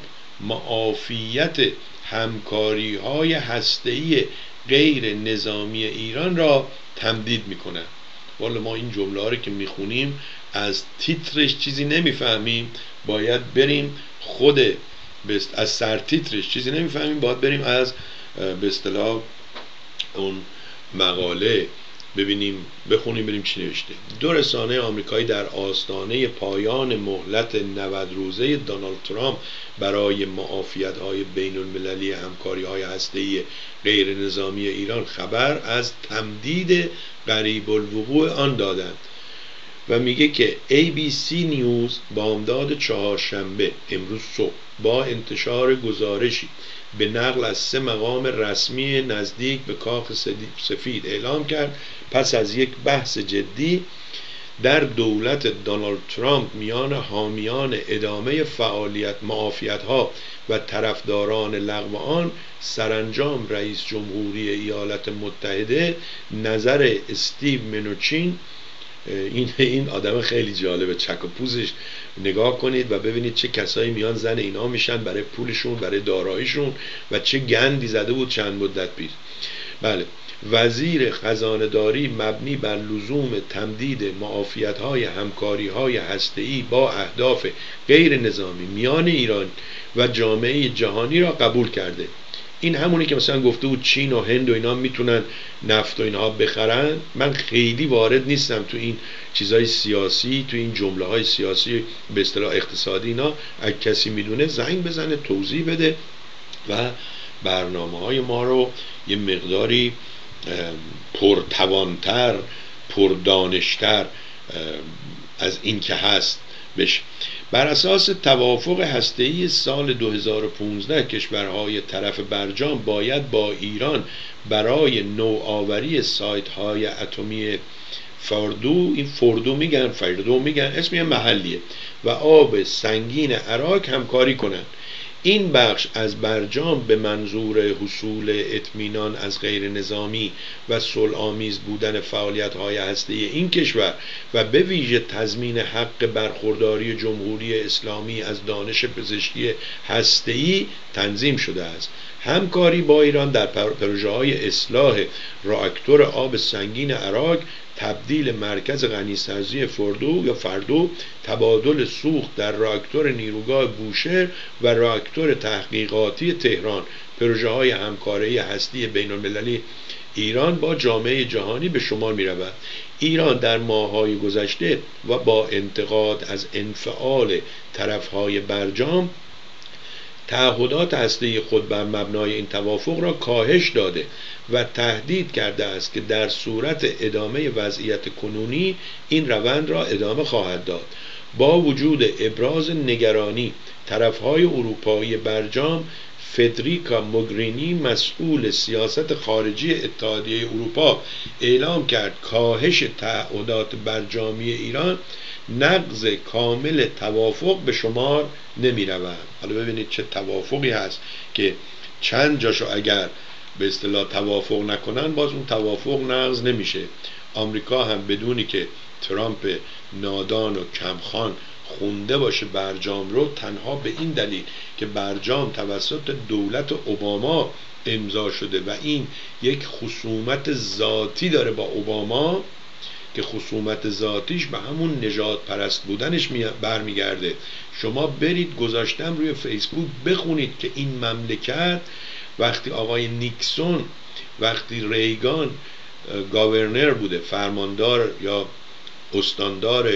معافیت همکاری های هسته‌ای غیر نظامی ایران را تمدید میکنه. والا ما این جمله ها رو که میخونیم از تیترش چیزی نمیفهمیم، باید بریم خود از سر تیترش چیزی نمیفهمیم باید بریم از به اصطلاح اون مقاله ببینیم بخونیم بریم چی نوشته. دو رسانه آمریکایی در آستانه پایان مهلت نود روزه دونالد ترامپ برای معافیت‌های بین المللی همکاری‌های هسته‌ای غیر نظامی ایران خبر از تمدید قریب الوقوع آن دادند و میگه که ای بی سی نیوز بامداد چهارشنبه امروز صبح با انتشار گزارشی به نقل از سه مقام رسمی نزدیک به کاخ سفید اعلام کرد پس از یک بحث جدی در دولت دونالد ترامپ میان حامیان ادامه فعالیت معافیت‌ها و طرفداران لغو آن، سرانجام رئیس جمهوری ایالات متحده نظر استیو منوچین، این این آدم خیلی جالبه، چک و پوزش نگاه کنید و ببینید چه کسایی میان زن اینا میشن برای پولشون، برای داراییشون و چه گندی زده بود چند مدت پیش. بله، وزیر خزانه‌داری مبنی بر لزوم تمدید معافیت‌های همکاری‌های هسته‌ای با اهداف غیر نظامی میان ایران و جامعه جهانی را قبول کرده. این همونی که مثلا گفته بود چین و هند و اینا میتونن نفت و اینها بخرن. من خیلی وارد نیستم تو این چیزای سیاسی، تو این جمله های سیاسی به اصطلاح اقتصادی اینا. اگه کسی میدونه زنگ بزنه توضیح بده و برنامه های ما رو یه مقداری پرتوانتر پردانشتر از این که هست بشه. بر اساس توافق هسته‌ای سال دو هزار و پانزده کشورهای طرف برجام باید با ایران برای نوآوری سایت های اتمی فردو، این فردو میگن فردو میگن اسم محلیه، و آب سنگین عراق همکاری کنند. این بخش از برجام به منظور حصول اطمینان از غیر نظامی و صلح‌آمیز بودن فعالیت‌های هسته‌ای این کشور و به ویژه تضمین حق برخورداری جمهوری اسلامی از دانش پزشکی هسته‌ای تنظیم شده است. همکاری با ایران در پروژه‌های اصلاح راکتور آب سنگین عراق تبدیل مرکز غنی‌سازی فردو یا فردو، تبادل سوخت در راکتور نیروگاه بوشهر و راکتور تحقیقاتی تهران، پروژه های همکاری هستی بین المللی ایران با جامعه جهانی به شمار می رود. ایران در ماه‌های گذشته و با انتقاد از انفعال طرف‌های برجام تعهدات هسته‌ای خود بر مبنای این توافق را کاهش داده و تهدید کرده است که در صورت ادامه وضعیت کنونی این روند را ادامه خواهد داد. با وجود ابراز نگرانی طرف‌های اروپایی برجام، فدریکا موگرینی مسئول سیاست خارجی اتحادیه اروپا اعلام کرد کاهش تعهدات برجامی ایران نقض کامل توافق به شمار نمی رود. حالا ببینید چه توافقی هست که چند جاشو اگر به اصطلاح توافق نکنن باز اون توافق نقض نمیشه. آمریکا هم بدونی که ترامپ نادان و کمخوان خونده باشه برجام رو، تنها به این دلیل که برجام توسط دولت اوباما امضا شده و این یک خصومت ذاتی داره با اوباما که خصومت ذاتیش به همون نژاد پرست بودنش برمیگرده. شما برید گذاشتم روی فیسبوک بخونید که این مملکت وقتی آقای نیکسون، وقتی ریگان گاورنر بوده، فرماندار یا استاندار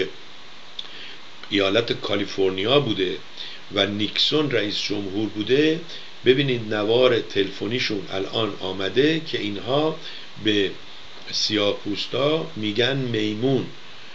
ایالت کالیفرنیا بوده و نیکسون رئیس جمهور بوده، ببینید نوار تلفنیشون الان آمده که اینها به سیاه‌پوستا میگن میمون.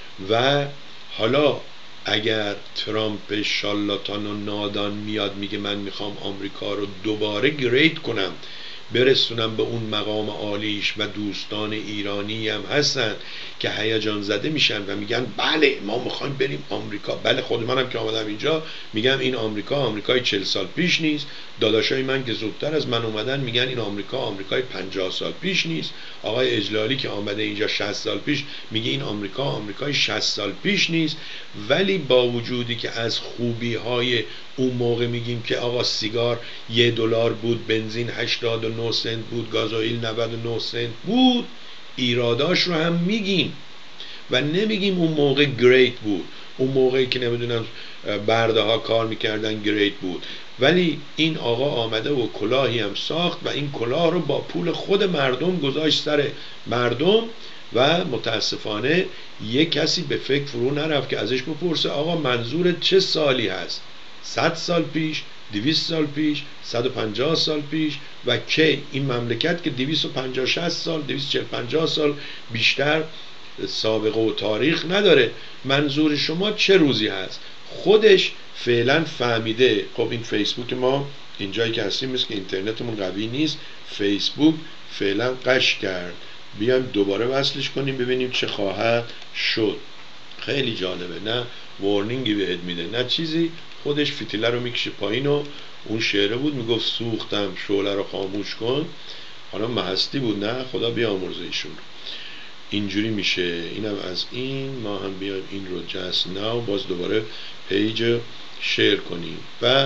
و حالا اگر ترامپ شالاتان و نادان میاد میگه من میخوام آمریکا رو دوباره گرید کنم، برسونم به اون مقام عالیش و دوستان ایرانی هم هستن که هیجان زده میشن و میگن بله ما میخوایم بریم آمریکا. بله خود منم که آمدم اینجا میگم این آمریکا آمریکای چهل سال پیش نیست. داداشای من که زودتر از من اومدن میگن این آمریکا آمریکای پنجاه سال پیش نیست. آقای اجلالی که آمده اینجا شصت سال پیش میگه این آمریکا آمریکای شصت سال پیش نیست. ولی با وجودی که از خوبی های اون موقع میگیم که آقا سیگار یه دلار بود، بنزین هشتاد و نه سنت بود، گازوئیل نود و نه سنت بود، ایراداش رو هم میگیم و نمیگیم اون موقع گریت بود، اون موقعی که نمیدونم برده ها کار میکردن گریت بود. ولی این آقا آمده و کلاهی هم ساخت و این کلاه رو با پول خود مردم گذاشت سر مردم و متاسفانه یک کسی به فکر فرو نرفت که ازش بپرسه آقا منظورت چه سالی هست؟ صد سال پیش، دویست سال پیش، صد و پنجاه سال پیش و کی؟ این مملکت که دویست و پنجاه شصت سال، دویست و چهل پنجاه سال بیشتر سابقه و تاریخ نداره. منظور شما چه روزی هست؟ خودش فعلا فهمیده. خب این فیسبوک ما اینجایی که هستیم مثل که اینترنتمون قوی نیست، فیسبوک فعلا قش کرد. بیایم دوباره وصلش کنیم ببینیم چه خواهد شد. خیلی جالبه، نه وارنینگی بهت میده نه چیزی، خودش فتیله رو میکشه پایین و اون شعره بود میگفت سوختم شعله رو خاموش کن. حالا محستی بود، نه خدا بیامرزه ایشون. اینجوری میشه. اینم از این. ما هم بیایم این رو جست ناو باز دوباره پیج شیر کنیم. و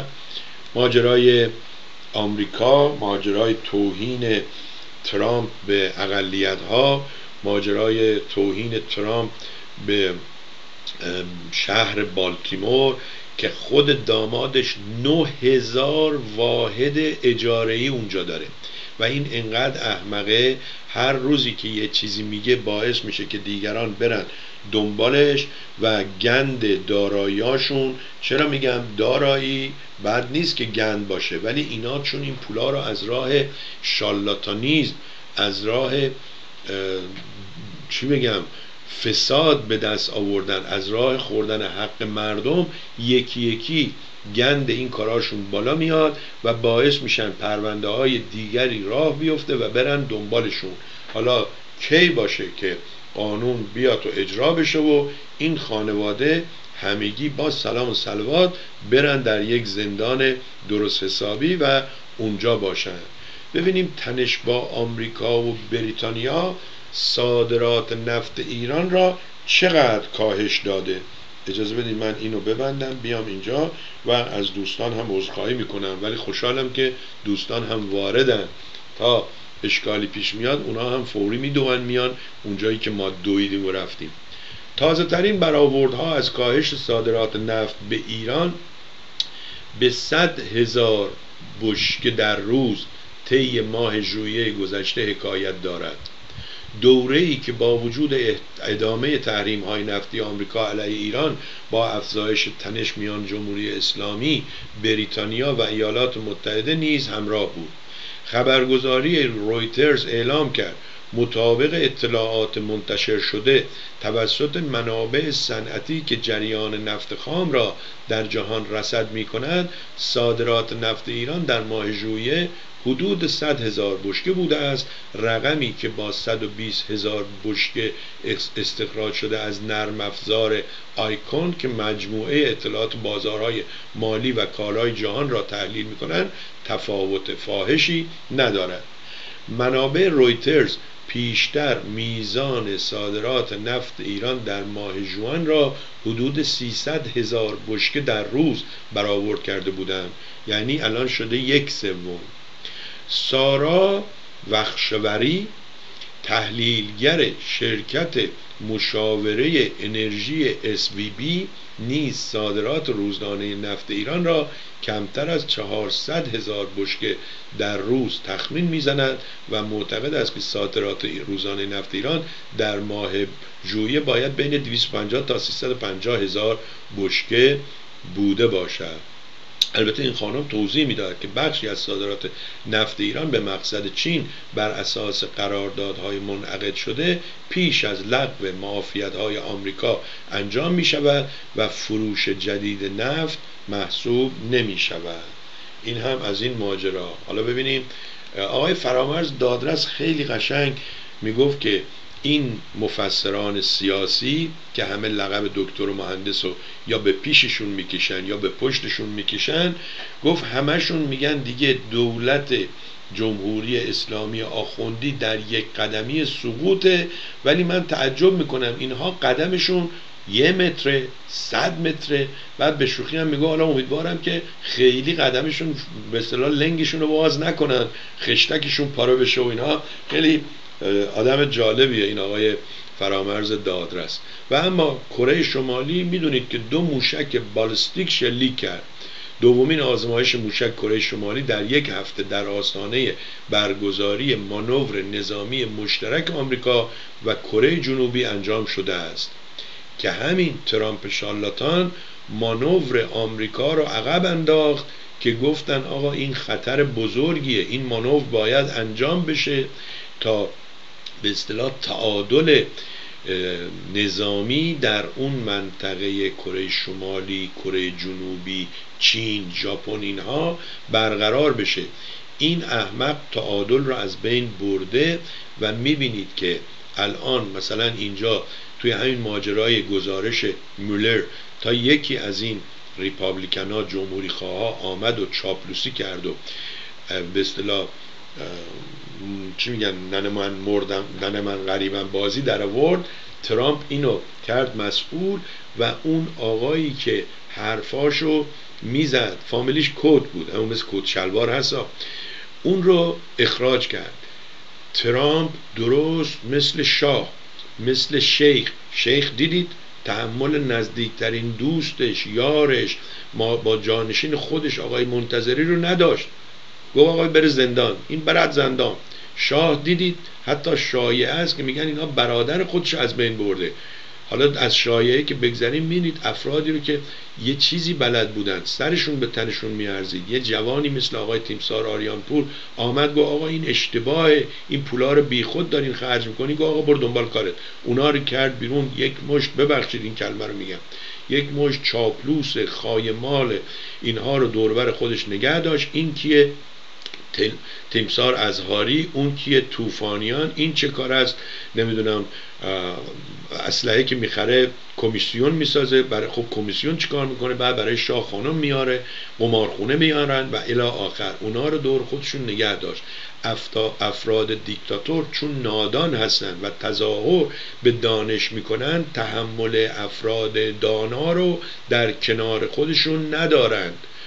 ماجرای آمریکا، ماجرای توهین ترامپ به اقلیت ها، ماجرای توهین ترامپ به شهر بالتیمور که خود دامادش نه هزار واحد اجاره‌ای اونجا داره و این انقدر احمقه هر روزی که یه چیزی میگه باعث میشه که دیگران برن دنبالش و گند داراییاشون. چرا میگم دارایی؟ بد نیست که گند باشه، ولی اینا چون این پولا رو از راه شالاتانیزم، از راه چی بگم فساد به دست آوردن، از راه خوردن حق مردم، یکی یکی گند این کاراشون بالا میاد و باعث میشن پرونده های دیگری راه بیفته و برن دنبالشون. حالا کی باشه که قانون بیاد و اجرا بشه و این خانواده همگی با سلام و صلوات برن در یک زندان درست حسابی و اونجا باشن. ببینیم تنش با آمریکا و بریتانیا صادرات نفت ایران را چقدر کاهش داده. اجازه بدید من اینو ببندم بیام اینجا و از دوستان هم عذرخواهی میکنم، ولی خوشحالم که دوستان هم واردن تا اشکالی پیش میاد اونا هم فوری میدوئن میان اونجایی که ما دویدیم و رفتیم. تازه ترین برآوردها از کاهش صادرات نفت به ایران به صد هزار بشکه در روز طی ماه ژوئیه گذشته حکایت دارد. دوره‌ای که با وجود ادامه تحریم‌های نفتی آمریکا علیه ایران با افزایش تنش میان جمهوری اسلامی، بریتانیا و ایالات متحده نیز همراه بود. خبرگزاری رویترز اعلام کرد مطابق اطلاعات منتشر شده توسط منابع صنعتی که جریان نفت خام را در جهان رصد می‌کنند، صادرات نفت ایران در ماه ژوئیه حدود صد هزار بشکه بوده است، رقمی که با صد و بیست هزار بشکه استخراج شده از نرم افزار آیکون که مجموعه اطلاعات بازارهای مالی و کالای جهان را تحلیل می‌کنند تفاوت فاحشی ندارد. منابع رویترز پیشتر میزان صادرات نفت ایران در ماه ژوئن را حدود سیصد هزار بشکه در روز برآورد کرده بودند، یعنی الان شده یک سوم. سارا وخشوری، تحلیلگر شرکت مشاوره انرژی اس وی بی، نیز صادرات روزانه نفت ایران را کمتر از چهارصد هزار بشکه در روز تخمین میزند و معتقد است که صادرات روزانه نفت ایران در ماه ژوئیه باید بین دویست و پنجاه تا سیصد و پنجاه هزار بشکه بوده باشد. البته این خانم توضیح میدهد که بخشی از صادرات نفت ایران به مقصد چین بر اساس قراردادهای منعقد شده پیش از لغو معافیت‌های آمریکا انجام می شود و فروش جدید نفت محسوب نمی شود. این هم از این ماجرا. حالا ببینیم آقای فرامرز دادرس خیلی قشنگ می گفت که این مفسران سیاسی که همه لقب دکتر و مهندس رو یا به پیششون میکشن یا به پشتشون میکشن، گفت همشون میگن دیگه دولت جمهوری اسلامی آخوندی در یک قدمی سقوطه، ولی من تعجب میکنم اینها قدمشون یه متره، صد متره. بعد به شوخی هم میگه حالا امیدوارم که خیلی قدمشون به اصطلاح لنگشون رو باز نکنن، خشتکشون پاره بشه و اینا. خیلی آدم جالبیه این آقای فرامرز دادرس. و اما کره شمالی میدونید که دو موشک بالستیک شلیک کرد. دومین آزمایش موشک کره شمالی در یک هفته در آستانه برگزاری مانور نظامی مشترک آمریکا و کره جنوبی انجام شده است که همین ترامپ شارلاتان مانور آمریکا را عقب انداخت که گفتن آقا این خطر بزرگیه، این مانور باید انجام بشه تا به اصطلاح تعادل نظامی در اون منطقه کره شمالی، کره جنوبی، چین، ژاپن اینها برقرار بشه. این احمق تعادل رو از بین برده و میبینید که الان مثلا اینجا توی همین ماجرای گزارش مولر تا یکی از این ریپابلیکن ها جمهوری خواه آمد و چاپلوسی کرد و به اصطلاح چی میگن ننه من مردم ننه من غریبم بازی در آورد، ترامپ اینو کرد مسئول و اون آقایی که حرفاشو میزد فامیلیش کت بود، همون مثل کت شلوار هستا، اون رو اخراج کرد. ترامپ درست مثل شاه، مثل شیخ شیخ دیدید تحمل نزدیکترین دوستش، یارش، ما با جانشین خودش آقای منتظری رو نداشت، گفت آقای بره زندان، این برد زندان. شاه دیدید حتی شایعه است که میگن اینا برادر خودش از بین برده. حالا از شایعه که بگذاریم میبینید افرادی رو که یه چیزی بلد بودن سرشون به تنشون میارزید. یه جوانی مثل آقای تیمسار آریانپور آمد گفت آقا این اشتباهه، این پولا رو بی خود دارین خرج میکنی، گفت آقا برو دنبال کارت. اونا رو کرد بیرون. یک مشت، ببخشید این کلمه رو میگم، یک مشت چاپلوس خایمال اینها رو دوربر خودش نگه داشت. این کیه؟ تیمسار ازهاری. اون کیه؟ طوفانیان. این چه کار است؟ نمیدونم اسلحه که میخره کمیسیون میسازه. برای خب کمیسیون چیکار میکنه؟ بعد برای شاه خانم میاره، قمارخونه میارن و الی آخر. اونا رو دور خودشون نگه داشت. افراد دیکتاتور چون نادان هستن و تظاهر به دانش میکنن، تحمل افراد دانا رو در کنار خودشون ندارند.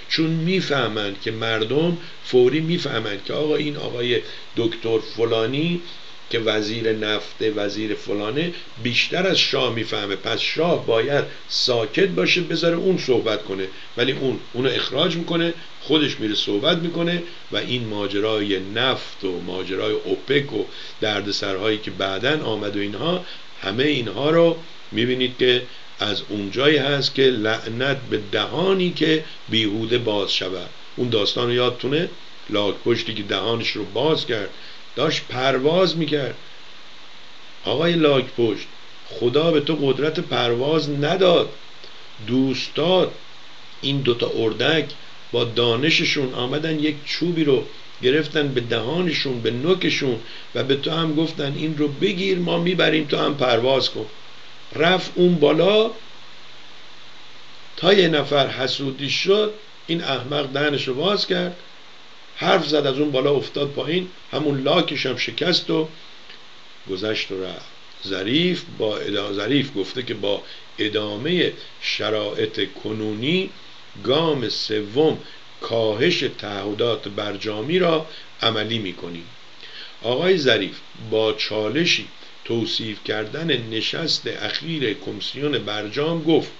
چون میفهمند که مردم فوری میفهمند که آقا این آقای دکتر فلانی که وزیر نفته، وزیر فلانه، بیشتر از شاه میفهمه، پس شاه باید ساکت باشه بذاره اون صحبت کنه، ولی اون اونو اخراج میکنه، خودش میره صحبت میکنه و این ماجرای نفت و ماجرای اوپک و دردسرهایی که بعدن آمد و اینها، همه اینها رو میبینید که از اونجایی هست که لعنت به دهانی که بیهوده باز شود. اون داستان رو یادتونه؟ لاک پشتی که دهانش رو باز کرد، داشت پرواز میکرد. آقای لاک پشت، خدا به تو قدرت پرواز نداد، دوست داد. این دوتا اردک با دانششون آمدن یک چوبی رو گرفتن به دهانشون، به نوکشون، و به تو هم گفتن این رو بگیر ما میبریم تو هم پرواز کن. رفت اون بالا تا یه نفر حسودی شد، این احمق دهنش رو باز کرد، حرف زد، از اون بالا افتاد پایین، همون لاکش هم شکست و گذشت و رفت. ظریف با ادامه ظریف گفته که با ادامه شرایط کنونی گام سوم کاهش تعهدات برجامی را عملی می‌کنیم. آقای ظریف با چالشی توصیف کردن نشست اخیر کمیسیون برجام گفت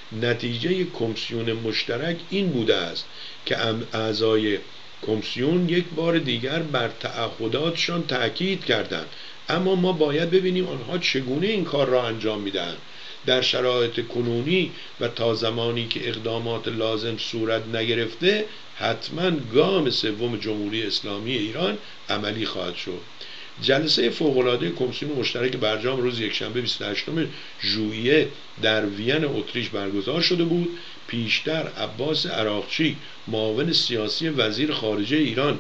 نتیجه کمیسیون مشترک این بوده است که اعضای کمیسیون یک بار دیگر بر تعهداتشان تأکید کردند، اما ما باید ببینیم آنها چگونه این کار را انجام میدهند. در شرایط کنونی و تا زمانی که اقدامات لازم صورت نگرفته، حتما گام سوم جمهوری اسلامی ایران عملی خواهد شد. جلسه فوق‌العاده کمیسیون مشترک برجام روز یکشنبه بیست و هشتم ژوئیه در وین اتریش برگزار شده بود. پیشتر عباس عراقچی، معاون سیاسی وزیر خارجه ایران،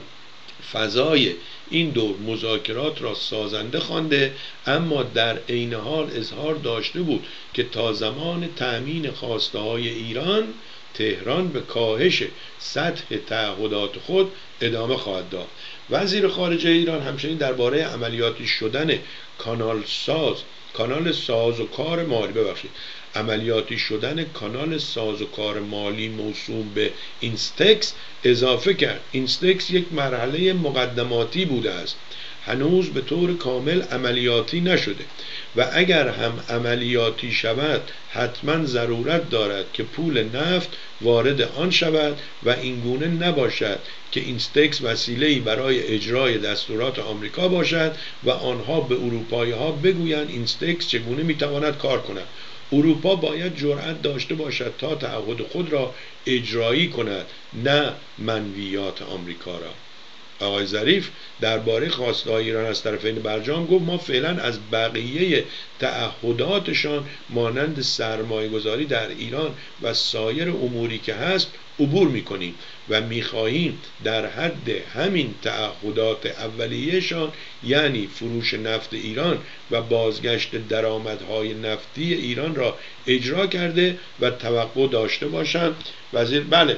فضای این دور مذاکرات را سازنده خوانده، اما در عین حال اظهار داشته بود که تا زمان تأمین خواسته های ایران، تهران به کاهش سطح تعهدات خود ادامه خواهد داد. وزیر خارجه ایران همچنین درباره عملیاتی شدن کانال ساز کانال ساز و کار مالی ببخشید عملیاتی شدن کانال ساز و کار مالی موسوم به اینستکس اضافه کرد. اینستکس یک مرحله مقدماتی بوده است، هنوز به طور کامل عملیاتی نشده و اگر هم عملیاتی شود حتما ضرورت دارد که پول نفت وارد آن شود و اینگونه نباشد که اینستکس وسیله‌ای برای اجرای دستورات آمریکا باشد و آنها به اروپایی ها بگویند اینستکس چگونه میتواند کار کند. اروپا باید جرأت داشته باشد تا تعهد خود را اجرایی کند، نه منویات آمریکا را. آقای ظریف درباره خواسته‌های ایران از طرفین برجام گفت ما فعلا از بقیه تعهداتشان مانند سرمایه‌گذاری در ایران و سایر اموری که هست عبور می‌کنیم و می‌خواهیم در حد همین تعهدات اولیه‌شان، یعنی فروش نفت ایران و بازگشت درآمدهای نفتی ایران را اجرا کرده و توقع داشته باشند. وزیر بله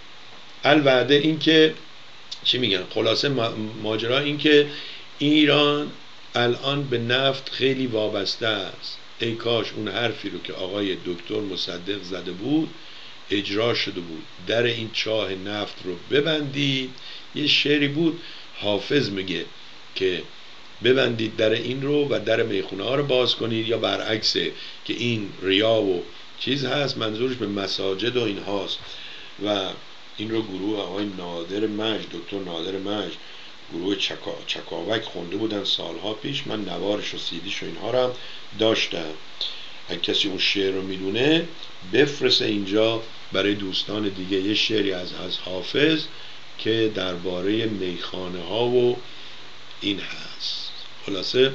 الوعده این که چی میگن، خلاصه ماجرا این که ایران الان به نفت خیلی وابسته است. ای کاش اون حرفی رو که آقای دکتر مصدق زده بود اجرا شده بود، در این چاه نفت رو ببندید. یه شعری بود حافظ میگه که ببندید در این رو و در میخونه ها رو باز کنید، یا برعکسه که این ریا و چیز هست، منظورش به مساجد و این هاست. و این رو گروه آقای نادر مجد، دکتر نادر مجد، گروه چکا، چکاوک خونده بودن سالها پیش. من نوارش و سیدیش و اینها رو هم داشتم. اگه کسی اون شعر رو میدونه بفرسته اینجا برای دوستان دیگه. یه شعری از از حافظ که درباره میخانه ها و این هست. خلاصه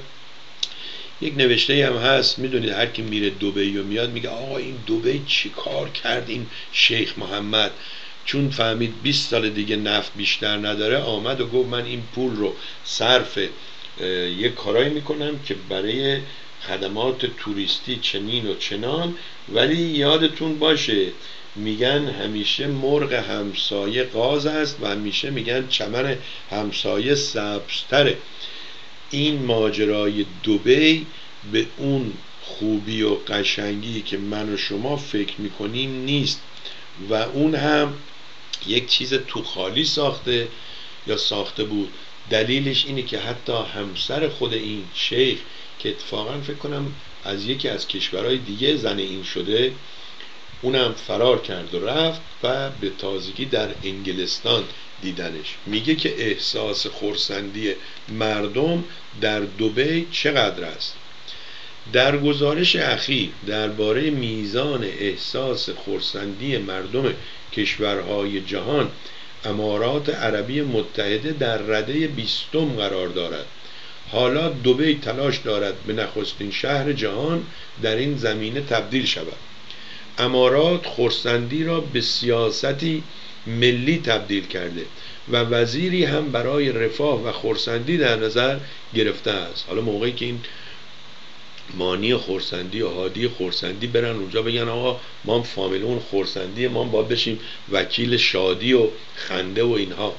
یک نوشته هم هست، میدونید هر کی میره دبی و میاد میگه آقا این دبی چی کار کرد این شیخ محمد، چون فهمید بیست سال دیگه نفت بیشتر نداره آمد و گفت من این پول رو صرف یک کارایی میکنم که برای خدمات توریستی چنین و چنان، ولی یادتون باشه میگن همیشه مرغ همسایه قاز است و همیشه میگن چمن همسایه سبزتره. این ماجرای دبی به اون خوبی و قشنگی که من و شما فکر میکنیم نیست و اون هم یک چیز تو خالی ساخته یا ساخته بود. دلیلش اینه که حتی همسر خود این شیخ که اتفاقا فکر کنم از یکی از کشورهای دیگه زن این شده، اونم فرار کرد و رفت و به تازگی در انگلستان دیدنش. میگه که احساس خرسندی مردم در دبی چقدر است. در گزارش اخیر درباره میزان احساس خرسندی مردم کشورهای جهان، امارات عربی متحده در رده بیستم قرار دارد. حالا دبی تلاش دارد به نخستین شهر جهان در این زمینه تبدیل شود. امارات خرسندی را به سیاستی ملی تبدیل کرده و وزیری هم برای رفاه و خرسندی در نظر گرفته است. حالا موقعی که این مانی خرسندی و هادی خرسندی برن اونجا بگن آقا ما هم فامیلون خرسندی، ما هم باید بشیم وکیل شادی و خنده و اینها.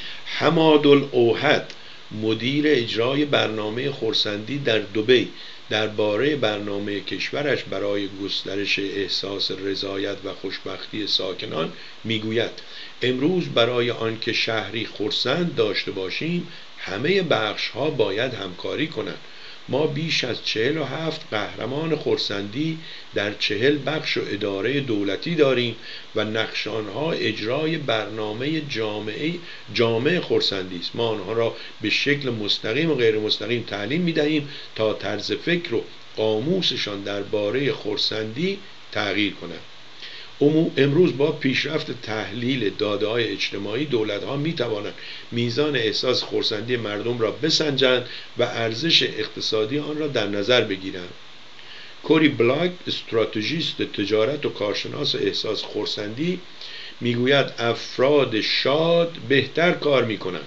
حمادالاوحد مدیر اجرای برنامه خرسندی در دبی درباره برنامه کشورش برای گسترش احساس رضایت و خوشبختی ساکنان میگوید امروز برای آنکه شهری خرسند داشته باشیم همه بخش ها باید همکاری کنند. ما بیش از چهل و هفت قهرمان خرسندی در چهل بخش و اداره دولتی داریم و نقش آنها اجرای برنامه جامعه جامعه خرسندی است. ما آنها را به شکل مستقیم و غیر مستقیم تعلیم می‌دهیم تا طرز فکر و قاموسشان درباره خرسندی تغییر کنند. امروز با پیشرفت تحلیل داده‌های اجتماعی دولت‌ها می‌توانند میزان احساس خرسندی مردم را بسنجند و ارزش اقتصادی آن را در نظر بگیرند. کوری بلاک، استراتژیست تجارت و کارشناس احساس خرسندی، میگوید افراد شاد بهتر کار می‌کنند.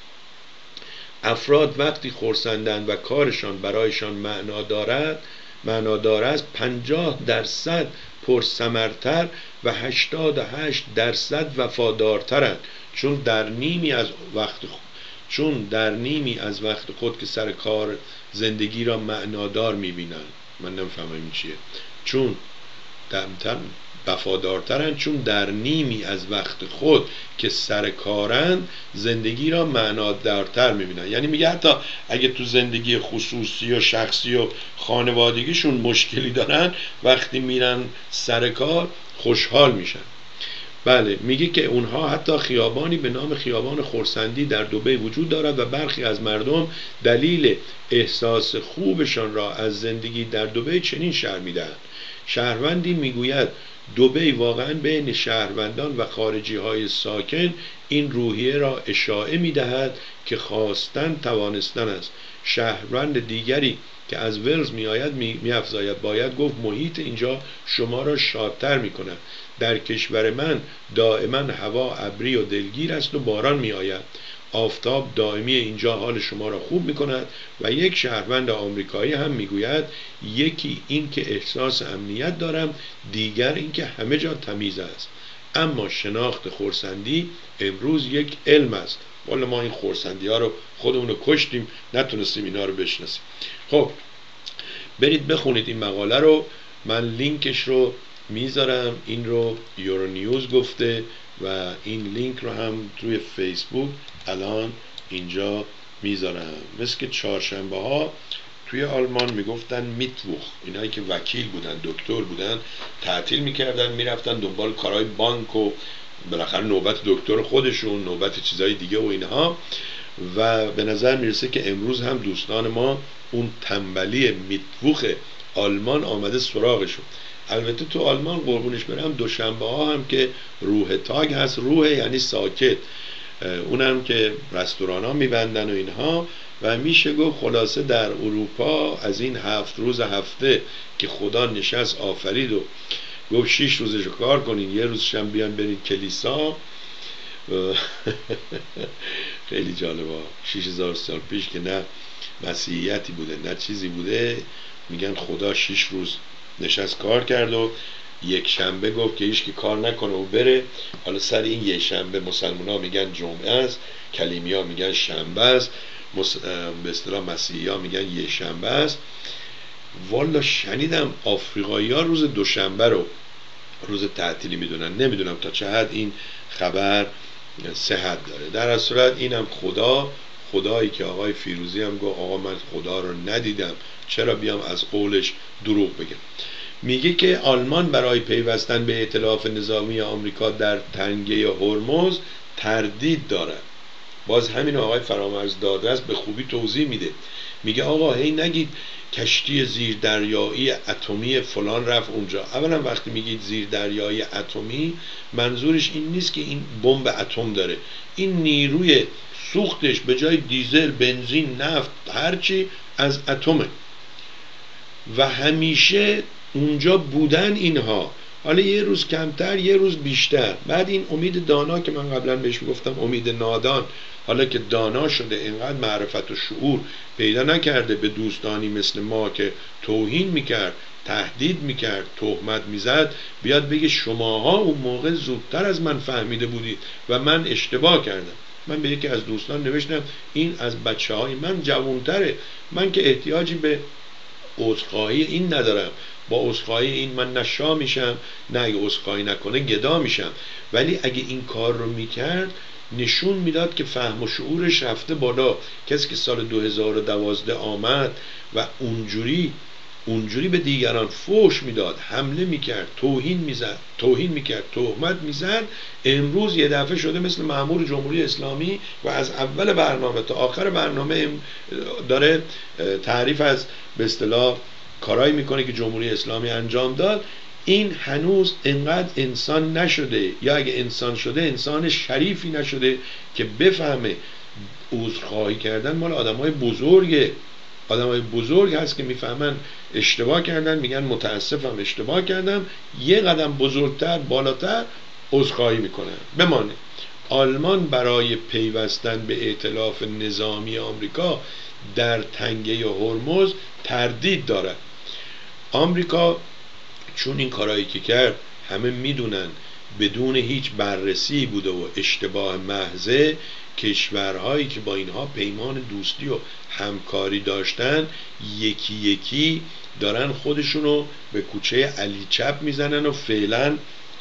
افراد وقتی خرسندند و کارشان برایشان معنا دارد معنادار است پنجاه درصد پرثمرتر و هشتاد و هشت درصد وفادارترند، چون در نیمی از وقت خود چون در نیمی از وقت خود که سر کار زندگی را معنادار می‌بینند. من نمی‌فهمم این چیه. چون دمتر وفادارترند چون در نیمی از وقت خود که سر کارند زندگی را معنادارتر می‌بینند. یعنی میگه حتی اگه تو زندگی خصوصی و شخصی و خانوادگیشون مشکلی دارن وقتی میرن سر کار خوشحال میشن. بله، میگه که اونها حتی خیابانی به نام خیابان خرسندی در دبی وجود دارد و برخی از مردم دلیل احساس خوبشان را از زندگی در دبی چنین شرح میدهند. شهروندی میگوید دبی واقعا بین شهروندان و خارجی های ساکن این روحیه را اشاعه میدهد که خواستن توانستن است. شهروند دیگری که از ولز می آید می افزاید باید گفت محیط اینجا شما را شادتر می کند. در کشور من دائما هوا ابری و دلگیر است و باران می آید. آفتاب دائمی اینجا حال شما را خوب می کند. و یک شهروند آمریکایی هم می گوید یکی این که احساس امنیت دارم، دیگر این که همه جا تمیز است. اما شناخت خرسندی امروز یک علم است. والا ما این خرسندی ها رو خودمون رو کشتیم، نتونستیم اینا رو بشناسیم. خب برید بخونید این مقاله رو، من لینکش رو میذارم. این رو یورونیوز گفته و این لینک رو هم توی فیسبوک الان اینجا میذارم. مثل که چهارشنبه ها توی آلمان میگفتن میتوخ، اینایی که وکیل بودن دکتر بودن تعطیل میکردن میرفتن دنبال کارهای بانک و بالاخره نوبت دکتر خودشون، نوبت چیزای دیگه و اینها. و به نظر میرسه که امروز هم دوستان ما اون تنبلی میتوخ آلمان آمده سراغشون. البته تو آلمان قربونش برم دوشنبه ها هم که روح تاگ هست. روح یعنی ساکت، اونم که رستوران ها میبندن و اینها. و میشه گفت خلاصه در اروپا از این هفت روز هفته که خدا نشست آفرید و گفت شیش روزش کار کنین، یه روزش هم بیان برید کلیسا. خیلی جالبه. شیش هزار سال پیش که نه مسیحیتی بوده نه چیزی بوده، میگن خدا شیش روز نشست کار کرد و یک شنبه گفت که هیچ کی کار نکنه و بره. حالا سر این یک شنبه مسلمان ها میگن جمعه است، کلیمی ها میگن شنبه است، مس... به اصطلاح مسیحی ها میگن یک شنبه است. والا شنیدم آفریقایی ها روز دوشنبه رو روز تعطیلی میدونن. نمیدونم تا چه حد این خبر صحت داره. در اصل صورت اینم خدا خدایی که آقای فیروزی هم گفت آقا من خدا رو ندیدم، چرا بیام از قولش دروغ بگم. میگه که آلمان برای پیوستن به ائتلاف نظامی آمریکا در تنگه هرمز تردید دارد. باز همین آقای فرامرز دادرس به خوبی توضیح میده. میگه آقا هی نگید کشتی زیر دریایی اتمی فلان رفت اونجا. اولا وقتی میگید زیر دریایی اتمی منظورش این نیست که این بمب اتم داره، این نیروی سوختش به جای دیزل، بنزین، نفت، هرچی از اتمه و همیشه اونجا بودن اینها. حالا یه روز کمتر یه روز بیشتر. بعد این امید دانا که من قبلا بهش گفتم امید نادان، حالا که دانا شده اینقدر معرفت و شعور پیدا نکرده به دوستانی مثل ما که توهین میکرد، تهدید میکرد، تهمت میزد، بیاد بگه شماها اون موقع زودتر از من فهمیده بودید و من اشتباه کردم. من به یکی از دوستان نوشتم این از بچه های من جوانتره، من که احتیاجی به عذرخواهی این ندارم، با عذرخواهی این من نه شاه میشم، نه اگه عذرخواهی نکنه گدا میشم. ولی اگه این کار رو میکرد نشون میداد که فهم و شعورش رفته بالا. کسی که سال دو هزار و دوازده آمد و اونجوری اونجوری به دیگران فحش میداد، حمله میکرد، توهین میزد، توهین میکرد، تهمت میزد، امروز یه دفعه شده مثل مأمور جمهوری اسلامی و از اول برنامه تا آخر برنامه داره تعریف از به اصطلاح کارایی میکنه که جمهوری اسلامی انجام داد. این هنوز انقدر انسان نشده، یا اگه انسان شده انسان شریفی نشده که بفهمه عذرخواهی کردن مال آدمای بزرگه. آدمای بزرگ هست که میفهمن اشتباه کردن، میگن متاسفم اشتباه کردم، یه قدم بزرگتر بالاتر عذرخواهی میکنن. بمانه آلمان برای پیوستن به ائتلاف نظامی آمریکا در تنگه هرمز تردید دارد. آمریکا چون این کارایی که کرد همه میدونن بدون هیچ بررسی بوده و اشتباه محضه، کشورهایی که با اینها پیمان دوستی و همکاری داشتن یکی یکی دارن خودشونو به کوچه علی چپ میزنن و فعلا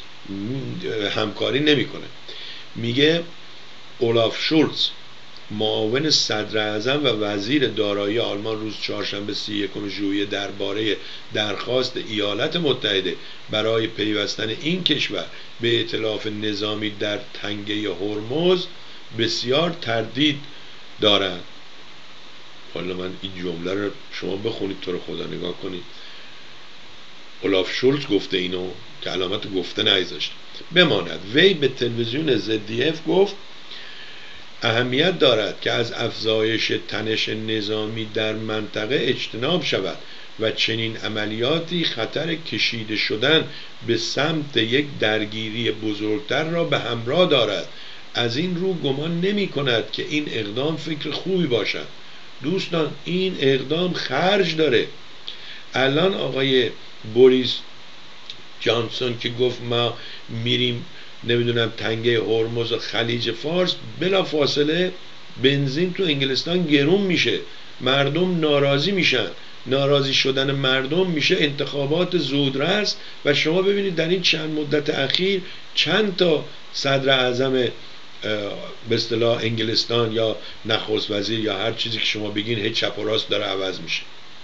همکاری نمیکنن. میگه اولاف شولز معاون صدر اعظم و وزیر دارایی آلمان روز چهارشنبه سی و یکم ژوئیه درباره درخواست ایالات متحده برای پیوستن این کشور به ائتلاف نظامی در تنگه هرمز بسیار تردید دارند. حالا من این جمله رو شما بخونید، تو رو خدا نگاه کنید. اولاف شولز گفته اینو که علامت گفته نگذاشته. بماند وی به تلویزیون زد اف گفت اهمیت دارد که از افزایش تنش نظامی در منطقه اجتناب شود و چنین عملیاتی خطر کشیده شدن به سمت یک درگیری بزرگتر را به همراه دارد. از این رو گمان نمی کند که این اقدام فکر خوبی باشد. دوستان این اقدام خرج داره. الان آقای بوریس جانسون که گفت ما میریم نمیدونم تنگه هرمز و خلیج فارس، بلا فاصله بنزین تو انگلستان گرون میشه، مردم ناراضی میشن، ناراضی شدن مردم میشه انتخابات زودرس. و شما ببینید در این چند مدت اخیر چند تا صدر اعظم به اصطلاح انگلستان یا نخست وزیر یا هر چیزی که شما بگین هیچ چپ و راست داره عوض میشه.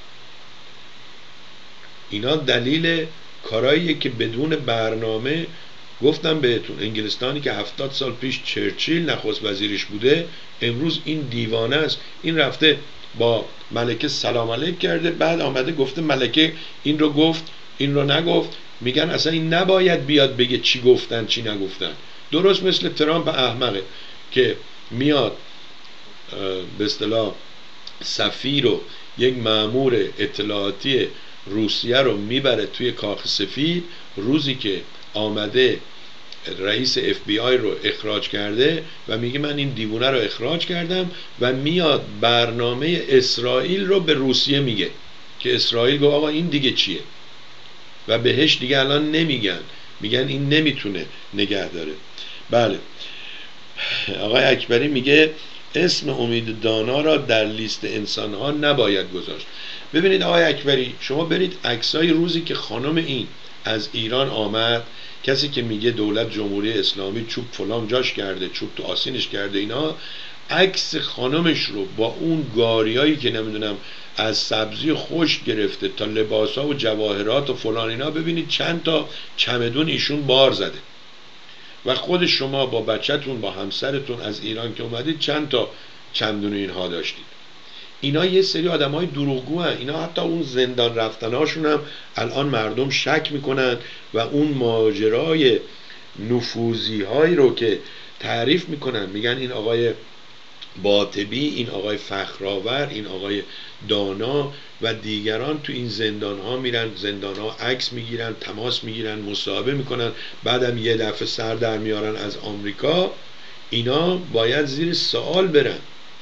اینا دلیل کاراییه که بدون برنامه. گفتم بهتون انگلستانی که هفتاد سال پیش چرچیل نخست وزیرش بوده امروز این دیوانه است. این رفته با ملکه سلام علیک کرده، بعد آمده گفته ملکه این رو گفت این رو نگفت. میگن اصلا این نباید بیاد بگه چی گفتن چی نگفتن. درست مثل ترامپ احمقه که میاد به اصطلاح سفیر و یک مأمور اطلاعاتی روسیه رو میبره توی کاخ سفید، روزی که آمده رئیس اف بی آی رو اخراج کرده و میگه من این دیوونه رو اخراج کردم و میاد برنامه اسرائیل رو به روسیه میگه که اسرائیل گفت آقا این دیگه چیه و بهش دیگه الان نمیگن، میگن این نمیتونه نگه داره. بله آقای اکبری میگه اسم امید دانا را در لیست انسانها نباید گذاشت. ببینید آقای اکبری شما برید عکسای روزی که خانم این از ایران آمد، کسی که میگه دولت جمهوری اسلامی چوب فلان جاش کرده، چوب تو آسینش کرده، اینا عکس خانمش رو با اون گاریایی که نمیدونم از سبزی خشک گرفته تا لباسا و جواهرات و فلان اینا، ببینید چند تا چمدون ایشون بار زده و خود شما با بچه‌تون با همسرتون از ایران که اومدید چند تا چمدون اینها داشتید. اینا یه سری آدمای دروغگو هن. اینا حتی اون زندان رفتناشون هم الان مردم شک میکنن و اون ماجرای نفوذی هایی رو که تعریف میکنن، میگن این آقای باطبی، این آقای فخرآور، این آقای دانا و دیگران تو این زندان ها میرن، زندان ها عکس میگیرن، تماس میگیرن، مصاحبه میکنن، بعدم یه دفعه سر در میارن از آمریکا. اینا باید زیر سوال برن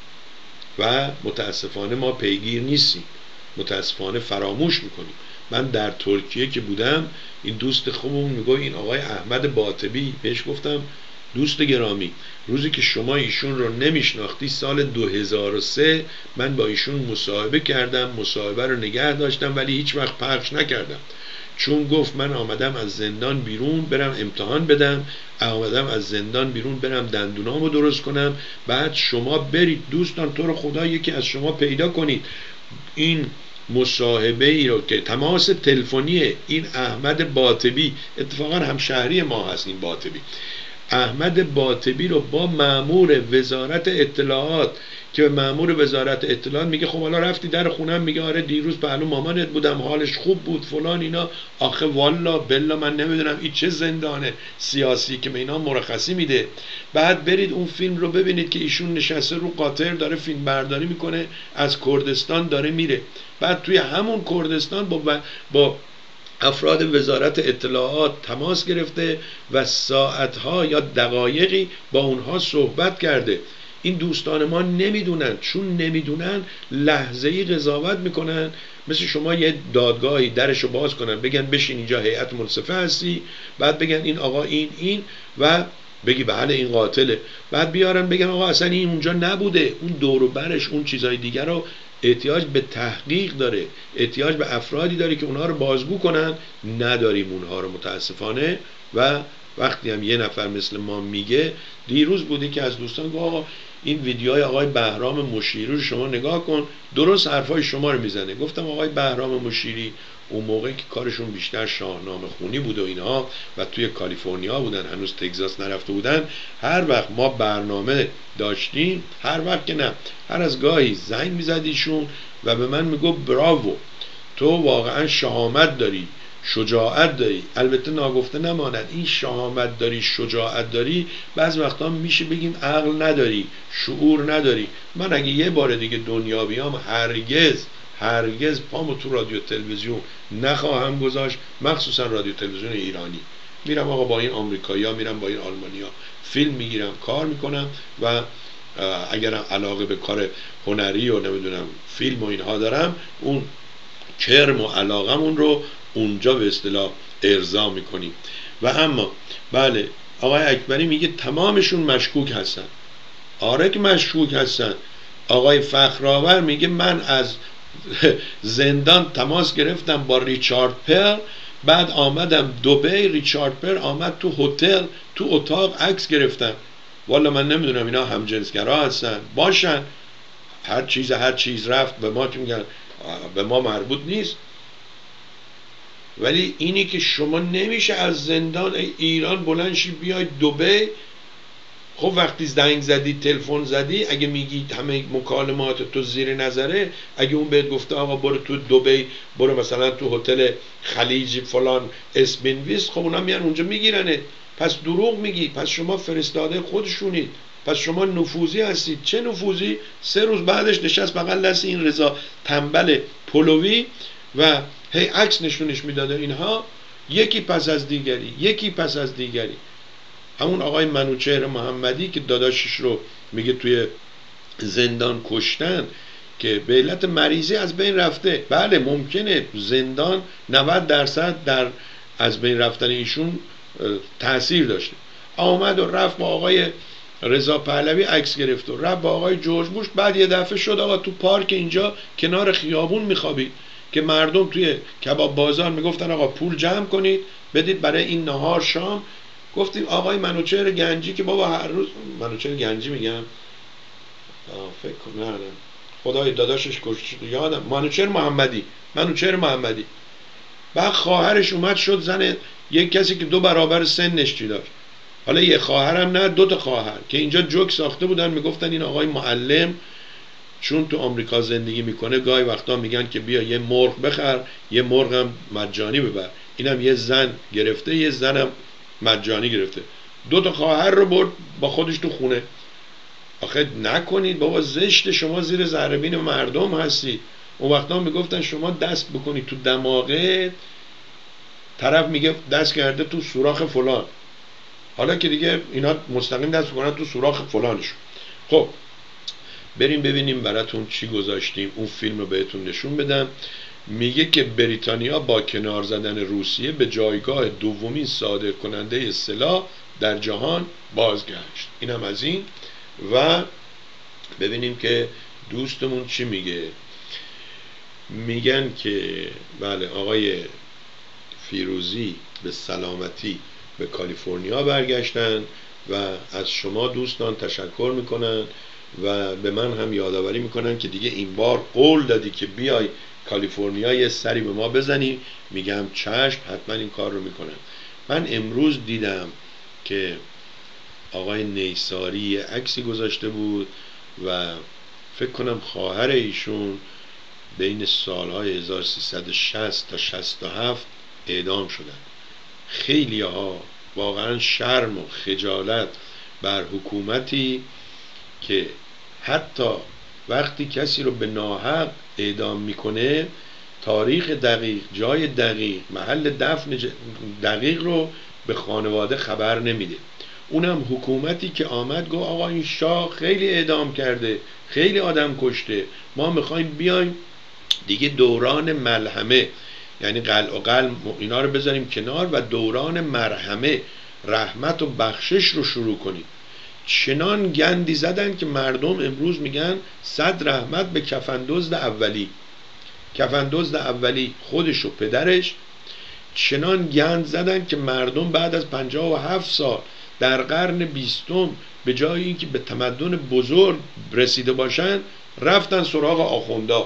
و متاسفانه ما پیگیر نیستیم، متاسفانه فراموش میکنیم. من در ترکیه که بودم، این دوست خوبمون میگه، این آقای احمد باطبی، بهش گفتم دوست گرامی، روزی که شما ایشون رو نمیشناختی سال دو هزار و سه من با ایشون مصاحبه کردم، مصاحبه رو نگه داشتم ولی هیچ وقت پخش نکردم، چون گفت من آمدم از زندان بیرون برم امتحان بدم، آمدم از زندان بیرون برم دندونامو درست کنم، بعد شما برید دوستان تو رو خدا یکی از شما پیدا کنید این مصاحبه ای رو که تماس تلفنی این احمد باطبی، اتفاقا هم شهری ما هست این باطبی، احمد باطبی رو با مأمور وزارت اطلاعات که مأمور وزارت اطلاعات میگه خب حالا رفتی در خونم، میگه آره دیروز پهلو مامانت بودم حالش خوب بود فلان اینا، آخه والا بلا من نمیدونم این چه زندانه سیاسی که به اینا مرخصی میده. بعد برید اون فیلم رو ببینید که ایشون نشسته رو قاطر داره فیلم برداری میکنه، از کردستان داره میره، بعد توی همون کردستان با با افراد وزارت اطلاعات تماس گرفته و ساعتها یا دقایقی با اونها صحبت کرده. این دوستان ما نمیدونن، چون نمیدونن لحظه‌ای قضاوت میکنن. مثل شما یه دادگاهی درشو باز کنن بگن بشین اینجا هیئت منصفه هستی، بعد بگن این آقا این این و بگی بله این قاتله، بعد بیارن بگن آقا اصلا این اونجا نبوده، اون دور و برش اون چیزای دیگر رو احتیاج به تحقیق داره، احتیاج به افرادی داره که اونها رو بازگو کنن. نداریم اونها رو متاسفانه. و وقتی هم یه نفر مثل ما میگه، دیروز بودی که از دوستان گفت آقا این ویدیوهای آقای بهرام مشیری رو شما نگاه کن، درست حرفای شما رو میزنه. گفتم آقای بهرام مشیری اون موقع که کارشون بیشتر شاهنامه خونی بود و اینها و توی کالیفرنیا بودن، هنوز تگزاس نرفته بودن، هر وقت ما برنامه داشتیم، هر وقت که نه هر از گاهی زنگ میزدیشون و به من میگو براوو، تو واقعا شهامت داری، شجاعت داری. البته ناگفته نماند این شهامت داری، شجاعت داری، بعض وقتا میشه بگیم عقل نداری، شعور نداری. من اگه یه بار دیگه دنیا بیام هرگز هرگز پامو تو رادیو تلویزیون نخواهم گذاشت، مخصوصا رادیو تلویزیون ایرانی. میرم آقا با این آمریکایی‌ها، میرم با این آلمانی‌ها فیلم میگیرم، کار میکنم و اگرم علاقه به کار هنری و نمیدونم فیلم و اینها دارم، اون کرم و علاقمون رو اونجا به اصطلاح ارضا میکنیم. و اما بله آقای اکبری میگه تمامشون مشکوک هستن. آره که مشکوک هستن. آقای فخرآور میگه من از زندان تماس گرفتم با ریچارد پر، بعد آمدم دبی، ریچارد پر آمد تو هتل تو اتاق عکس گرفتم. والا من نمیدونم اینا همجنسگرا هستن، باشن، هر چیز هر چیز رفت به ما که میگن به ما مربوط نیست. ولی اینی که شما نمیشه از زندان ایران بلندشی بیای دبی. خب وقتی زنگ زدی تلفن زدی، اگه میگی همه مکالمات تو زیر نظره، اگه اون بهت گفته آقا برو تو دبی، برو مثلا تو هتل خلیج فلان اسمینویس، خب اونا میان اونجا میگیرنه. پس دروغ میگی، پس شما فرستاده خودشونید، پس شما نفوذی هستید. چه نفوذی؟ سه روز بعدش نشست بغل دست این رضا تنبل پلوی و هی عکس نشونش میداده اینها، یکی پس از دیگری یکی پس از دیگری. همون آقای منوچهر محمدی که داداشش رو میگه توی زندان کشتن که به علت مریضی از بین رفته. بله ممکنه زندان نود درصد در از بین رفتن ایشون تأثیر داشته. آمد و رفت با آقای رضا پهلوی عکس گرفت و رفت با آقای جورج بوش، بعد یه دفعه شد آقا تو پارک اینجا کنار خیابون میخوابید. که مردم توی کباب بازار میگفتن آقا پول جمع کنید بدید برای این نهار شام. گفتیم آقای منوچهر گنجی که بابا هر روز، منوچهر گنجی میگم فکر کنم، نه نه خدای داداشش کشت یادم، منوچهر محمدی، منوچهر محمدی. بعد خواهرش اومد شد زن یک کسی که دو برابر سنش چی داشت. حالا یه خواهرم نه، دو تا خواهر که اینجا جوک ساخته بودن، میگفتن این آقای معلم چون تو آمریکا زندگی میکنه گاهی وقتا میگن که بیا یه مرغ بخر یه مرغ هم مجانی ببر. اینم یه زن گرفته یه زنم مجانی گرفته، دو تا خواهر رو برد با خودش تو خونه. آخه نکنید بابا، زشت، شما زیر ذره مردم هستید. اون وقتا میگفتن شما دست بکنید تو دماغت، طرف میگه دست کرده تو سوراخ فلان، حالا که دیگه اینا مستقیم دست بکنن تو سوراخ فلانشون. خب بریم ببینیم براتون چی گذاشتیم، اون فیلم رو بهتون نشون بدم. میگه که بریتانیا با کنار زدن روسیه به جایگاه دومین صادر کننده سلاح در جهان بازگشت. اینم از این. و ببینیم که دوستمون چی میگه. میگن که بله آقای فیروزی به سلامتی به کالیفرنیا برگشتن و از شما دوستان تشکر میکنن و به من هم یادآوری میکنن که دیگه این بار قول دادی که بیای کالیفرنیا یه سری به ما بزنی. میگم چشم، حتما این کار رو میکنم. من امروز دیدم که آقای نیساری عکسی گذاشته بود و فکر کنم خواهر ایشون بین سالهای هزار و سیصد و شصت تا شصت و هفت اعدام شدن. خیلی ها واقعا شرم و خجالت بر حکومتی که حتی وقتی کسی رو به ناحق اعدام میکنه تاریخ دقیق، جای دقیق، محل دفن دقیق رو به خانواده خبر نمیده. اونم حکومتی که آمد گفت آقا این شاه خیلی اعدام کرده، خیلی آدم کشته، ما میخوایم بیایم دیگه دوران ملحمه، یعنی قلع و قلع اینا رو بذاریم کنار و دوران مرحمه، رحمت و بخشش رو شروع کنیم. چنان گندی زدن که مردم امروز میگن صد رحمت به کفندزد اولی. کفندزد اولی خودش و پدرش چنان گند زدن که مردم بعد از پنجاه و هفت سال در قرن بیستم به جای اینکه به تمدن بزرگ رسیده باشن رفتن سراغ آخوندا.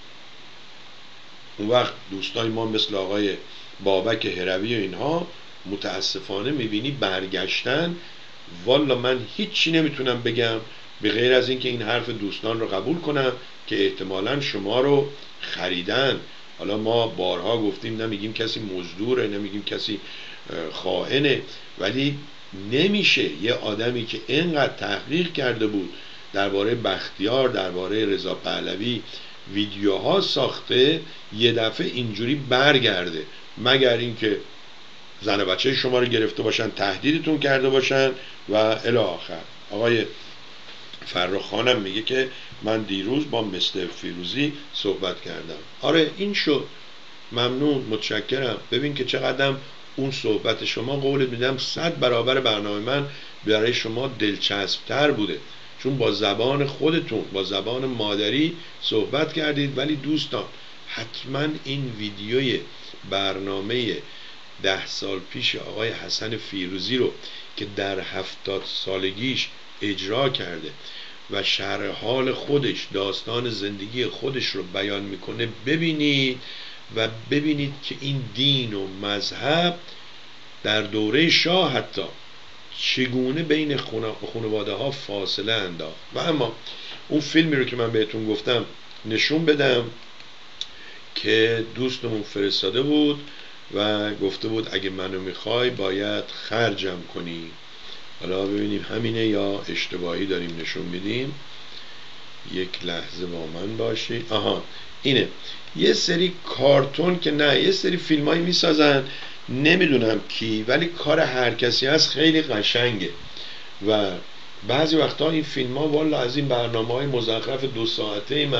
اون وقت دوستای ما مثل آقای بابک هروی و اینها متاسفانه میبینی برگشتن. والا من هیچی نمیتونم بگم به غیر از اینکه این حرف دوستان رو قبول کنم که احتمالا شما رو خریدن. حالا ما بارها گفتیم نمیگیم کسی مزدوره، نمیگیم کسی خائنه، ولی نمیشه یه آدمی که اینقدر تحقیق کرده بود درباره بختیار، درباره رضا پهلوی ویدیوها ساخته یه دفعه اینجوری برگرده، مگر اینکه زن و بچه شما رو گرفته باشن، تهدیدتون کرده باشن و الی آخر. آقای فرخانم میگه که من دیروز با مستر فیروزی صحبت کردم. آره این شد، ممنون، متشکرم. ببین که چقدرم اون صحبت شما قول میدم صد برابر برنامه من برای شما دلچسبتر بوده، چون با زبان خودتون، با زبان مادری صحبت کردید. ولی دوستان حتما این ویدیوی برنامه ده سال پیش آقای حسن فیروزی رو که در هفتاد سالگیش اجرا کرده و شرح حال خودش، داستان زندگی خودش رو بیان میکنه ببینید و ببینید که این دین و مذهب در دوره شاه حتی چگونه بین خانواده ها فاصله انداخت. و اما اون فیلمی رو که من بهتون گفتم نشون بدم که دوستمون فرستاده بود و گفته بود اگه منو میخوای باید خرجم کنی. حالا ببینیم همینه یا اشتباهی داریم نشون میدیم. یک لحظه با من باشید. آها اینه، یه سری کارتون که نه یه سری فیلم هایی میسازن، نمیدونم کی، ولی کار هر کسی هست خیلی قشنگه و بعضی وقتا این فیلم ها والا از این برنامه های مزخرف دو ساعته من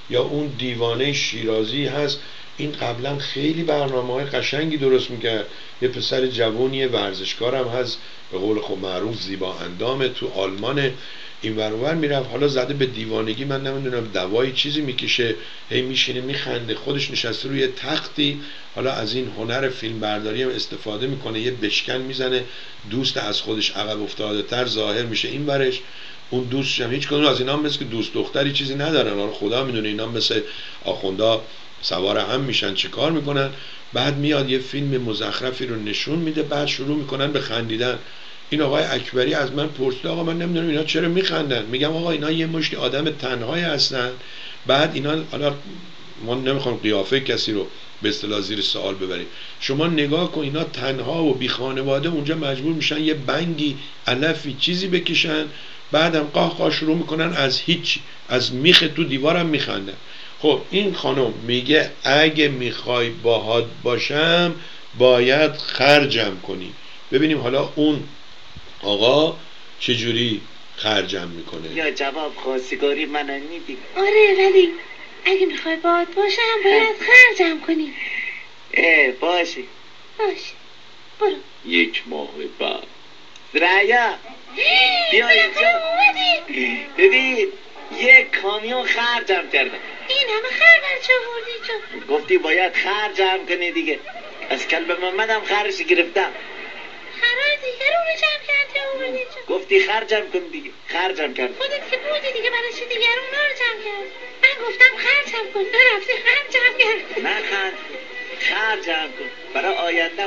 یا اون دیوانه شیرازی هست، این قبلا خیلی برنامه‌های قشنگی درست میکرد. یه پسر جوونی ورزشکارم هست، به قول خود معروف زیبا اندامه، تو آلمان این ور اون ور میرفت، حالا زده به دیوانگی، من نمیدونم دوایی چیزی میکشه، هی میشینه میخنده، خودش نشسته روی تختی، حالا از این هنر فیلم برداری هم استفاده میکنه، یه بشکن میزنه، دوست از خودش عقب افتاده تر ظاهر میشه این ورش، اون دوستش هم هیچ کدوم از اینا هم مثل که دوست دختری چیزی ندارن، حالا خدا میدونه اینا مثل آخوندا سوار هم میشن چه کار میکنن. بعد میاد یه فیلم مزخرفی رو نشون میده، بعد شروع میکنن به خندیدن. این آقای اکبری از من پرسید آقا من نمیدونم اینا چرا میخندن، میگم آقا اینا یه مشت آدم تنهایی هستن، بعد اینا، حالا ما نمیخوام قیافه کسی رو به اصطلاح زیر سوال ببریم، شما نگاه کن اینا تنها و بی خانواده اونجا مجبور میشن یه بنگی علفی چیزی بکشن، بعدم قاه قاه شروع میکنن از هیچ، از میخ تو دیوارم میخندن. خب این خانم میگه اگه میخوای باهات باشم باید خرجم کنی. ببینیم حالا اون آقا چجوری خرجم میکنه. یا جواب خواستگاری من میدی؟ آره ولی اگه میخوای باهات باشم باید خرجم کنی. اه باشه باشه برو. یک ماه بعد ریا بیا اینجا، ببین یک کامیون خرجم کردم. این همه خر بچه آوردی تو؟ گفتی باید خرجم کنی دیگه، از کلب محمدم خرش گرفتم. خرای دیگه رو رو جمع کردی آوردی تو؟ گفتی خرجم کن دیگه، خرجم کردم. خودت که بودی دیگه، برای چی دیگه اونا رو جمع کرد؟ من گفتم خرجم کن، تو رفتی خرجم کرد. نه خرج خرجم کن برای آیندم.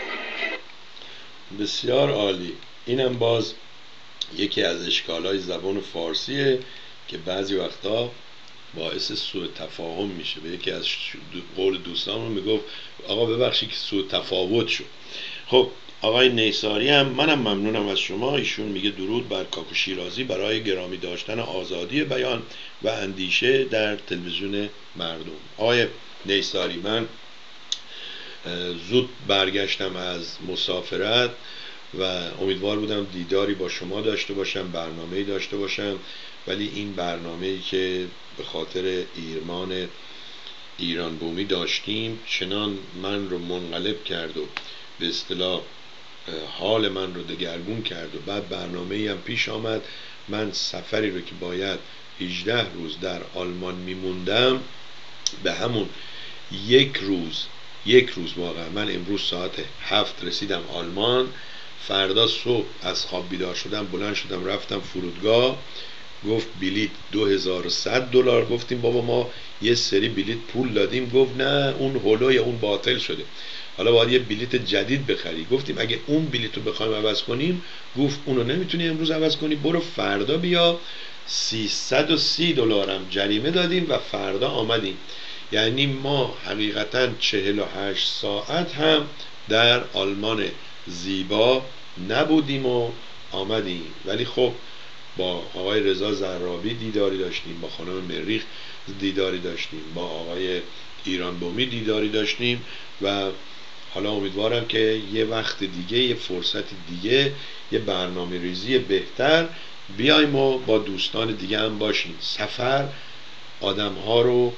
بسیار عالی. اینم باز یکی از اشکالای زبان فارسیه که بعضی وقتا باعث سوء تفاهم میشه. به یکی از قول دوستان رو میگفت آقا ببخشید که سوء تفاوت شد. خب آقای نیساری هم منم ممنونم از شما، ایشون میگه درود بر کاکو شیرازی برای گرامی داشتن آزادی بیان و اندیشه در تلویزیون مردم. آقای نیساری من زود برگشتم از مسافرت و امیدوار بودم دیداری با شما داشته باشم، برنامه‌ای داشته باشم، ولی این برنامه‌ای که به خاطر ایرمان ایران بومی داشتیم چنان من رو منقلب کرد و به اصطلاح حال من رو دگرگون کرد و بعد برنامه‌ای هم پیش آمد، من سفری رو که باید هجده روز در آلمان میموندم به همون یک روز یک روز واقعا من امروز ساعت هفت رسیدم آلمان، فردا صبح از خواب بیدار شدم، بلند شدم رفتم فرودگاه، گفت بلیت دو هزار و صد دلار. گفتیم بابا ما یه سری بلیت پول دادیم. گفت نه اون هولوی اون باطل شده، حالا باید یه بلیت جدید بخری. گفتیم اگه اون بلیت رو بخوایم عوض کنیم، گفت اونو نمیتونی امروز عوض کنی، برو فردا بیا. سیصد و سی دلار هم جریمه دادیم و فردا آمدیم. یعنی ما حقیقتا چهل و هشت ساعت هم در آلمان زیبا نبودیم و آمدیم. ولی خب با آقای رضا زرابی دیداری داشتیم، با خانم مریخ دیداری داشتیم، با آقای ایران بومی دیداری داشتیم و حالا امیدوارم که یه وقت دیگه، یه فرصت دیگه، یه برنامه ریزی بهتر بیایم و با دوستان دیگه هم باشیم. سفر آدم ها رو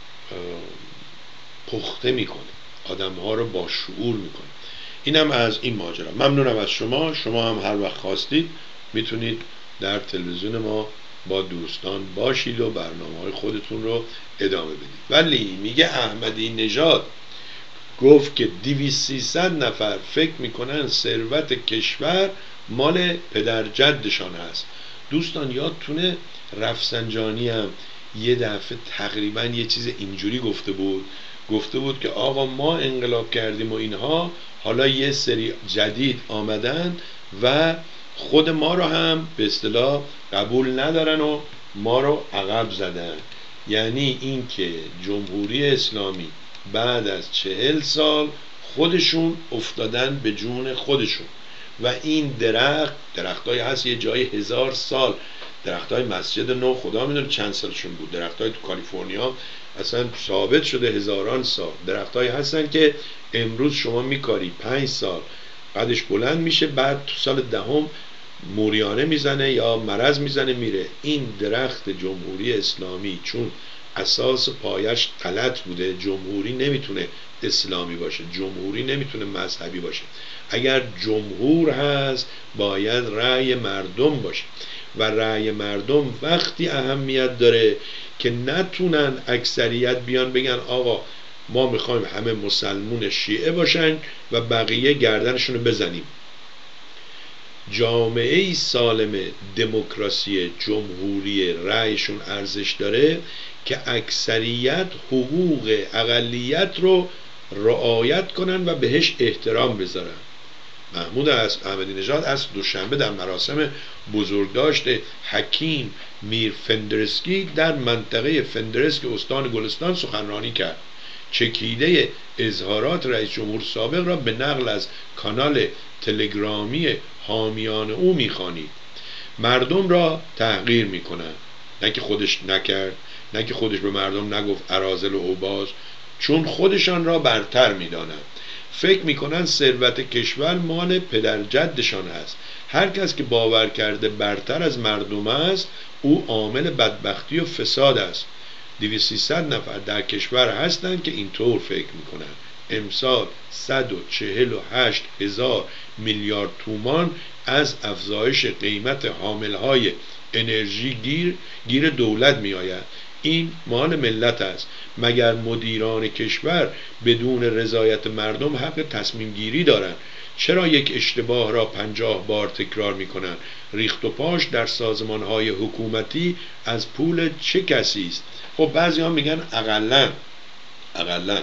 پخته میکنه، آدم ها رو با شعور میکنه. اینم از این ماجرا. ممنونم از شما. شما هم هر وقت خواستید میتونید در تلویزیون ما با دوستان باشید و برنامه های خودتون رو ادامه بدید. ولی میگه احمدی نژاد گفت که دویست سیصد نفر فکر میکنن ثروت کشور مال پدر جدشان هست. دوستان یادتونه رفسنجانی هم یه دفعه تقریبا یه چیز اینجوری گفته بود، گفته بود که آقا ما انقلاب کردیم و اینها، حالا یه سری جدید آمدن و خود ما رو هم به اصطلاح قبول ندارن و ما رو عقب زدن. یعنی این که جمهوری اسلامی بعد از چهل سال خودشون افتادن به جون خودشون و این درخت درختای هست یه جای هزار سال، درختای مسجد نو خدا میدونه چند سالشون بود، درختای تو کالیفرنیا اصلا ثابت شده هزاران سال، درختای هستن که امروز شما میکاری پنج سال قدش بلند میشه، بعد تو سال دهم موریانه میزنه یا مرض میزنه میره. این درخت جمهوری اسلامی چون اساس پایش غلط بوده. جمهوری نمیتونه اسلامی باشه، جمهوری نمیتونه مذهبی باشه. اگر جمهور هست باید رأی مردم باشه و رأی مردم وقتی اهمیت داره که نتونن اکثریت بیان بگن آقا ما میخوایم همه مسلمون شیعه باشن و بقیه گردنشونو بزنیم. جامعه سالم دموکراسی جمهوری رأیشون ارزش داره که اکثریت حقوق اقلیت رو رعایت کنن و بهش احترام بذارن. محمود احمدی نژاد از دوشنبه در مراسم بزرگداشت حکیم میر فندرسکی در منطقه فندرسک استان گلستان سخنرانی کرد. چکیده اظهارات رئیس جمهور سابق را به نقل از کانال تلگرامی حامیان او میخوانید. مردم را تحقیر میکنند، نه که خودش نکرد، نه که خودش به مردم نگفت اراذل و اوباز، چون خودشان را برتر میدانند. فکر میکنن ثروت کشور مال پدر جدشان است. هر کس که باور کرده برتر از مردم است او عامل بدبختی و فساد است. دویست سیصد نفر در کشور هستند که اینطور فکر میکنن. امسال صد و چهل و هشت هزار میلیارد تومان از افزایش قیمت حاملهای انرژی گیر گیر دولت می آید. این مال ملت است. مگر مدیران کشور بدون رضایت مردم حق تصمیم گیری دارند؟ چرا یک اشتباه را پنجاه بار تکرار می کنند؟ ریخت و پاش در سازمان های حکومتی از پول چه کسی است؟ خب بعضی ها میگن اقلن اقلن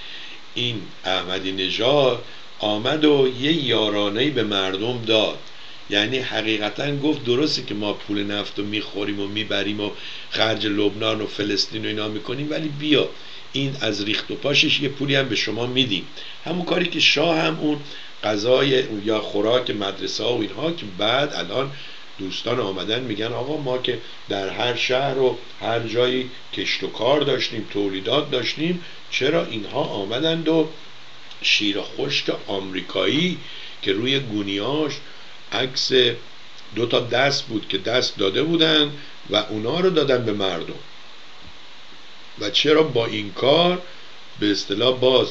این احمدی نژاد آمد و یه یارانه‌ای به مردم داد. یعنی حقیقتا گفت درسته که ما پول نفت رو میخوریم و میبریم و خرج لبنان و فلسطین و اینا میکنیم، ولی بیا این از ریخت و پاشش یه پولی هم به شما میدیم. همون کاری که شاه هم اون غذای یا خوراک مدرسه ها و اینها که بعد الان دوستان آمدن میگن آقا ما که در هر شهر و هر جایی کشت و کار داشتیم، تولیدات داشتیم، چرا اینها آمدند و شیر خشک آمریکایی که روی گونیاش عکس دو تا دست بود که دست داده بودن و اونا رو دادن به مردم، و چرا با این کار به اصطلاح باز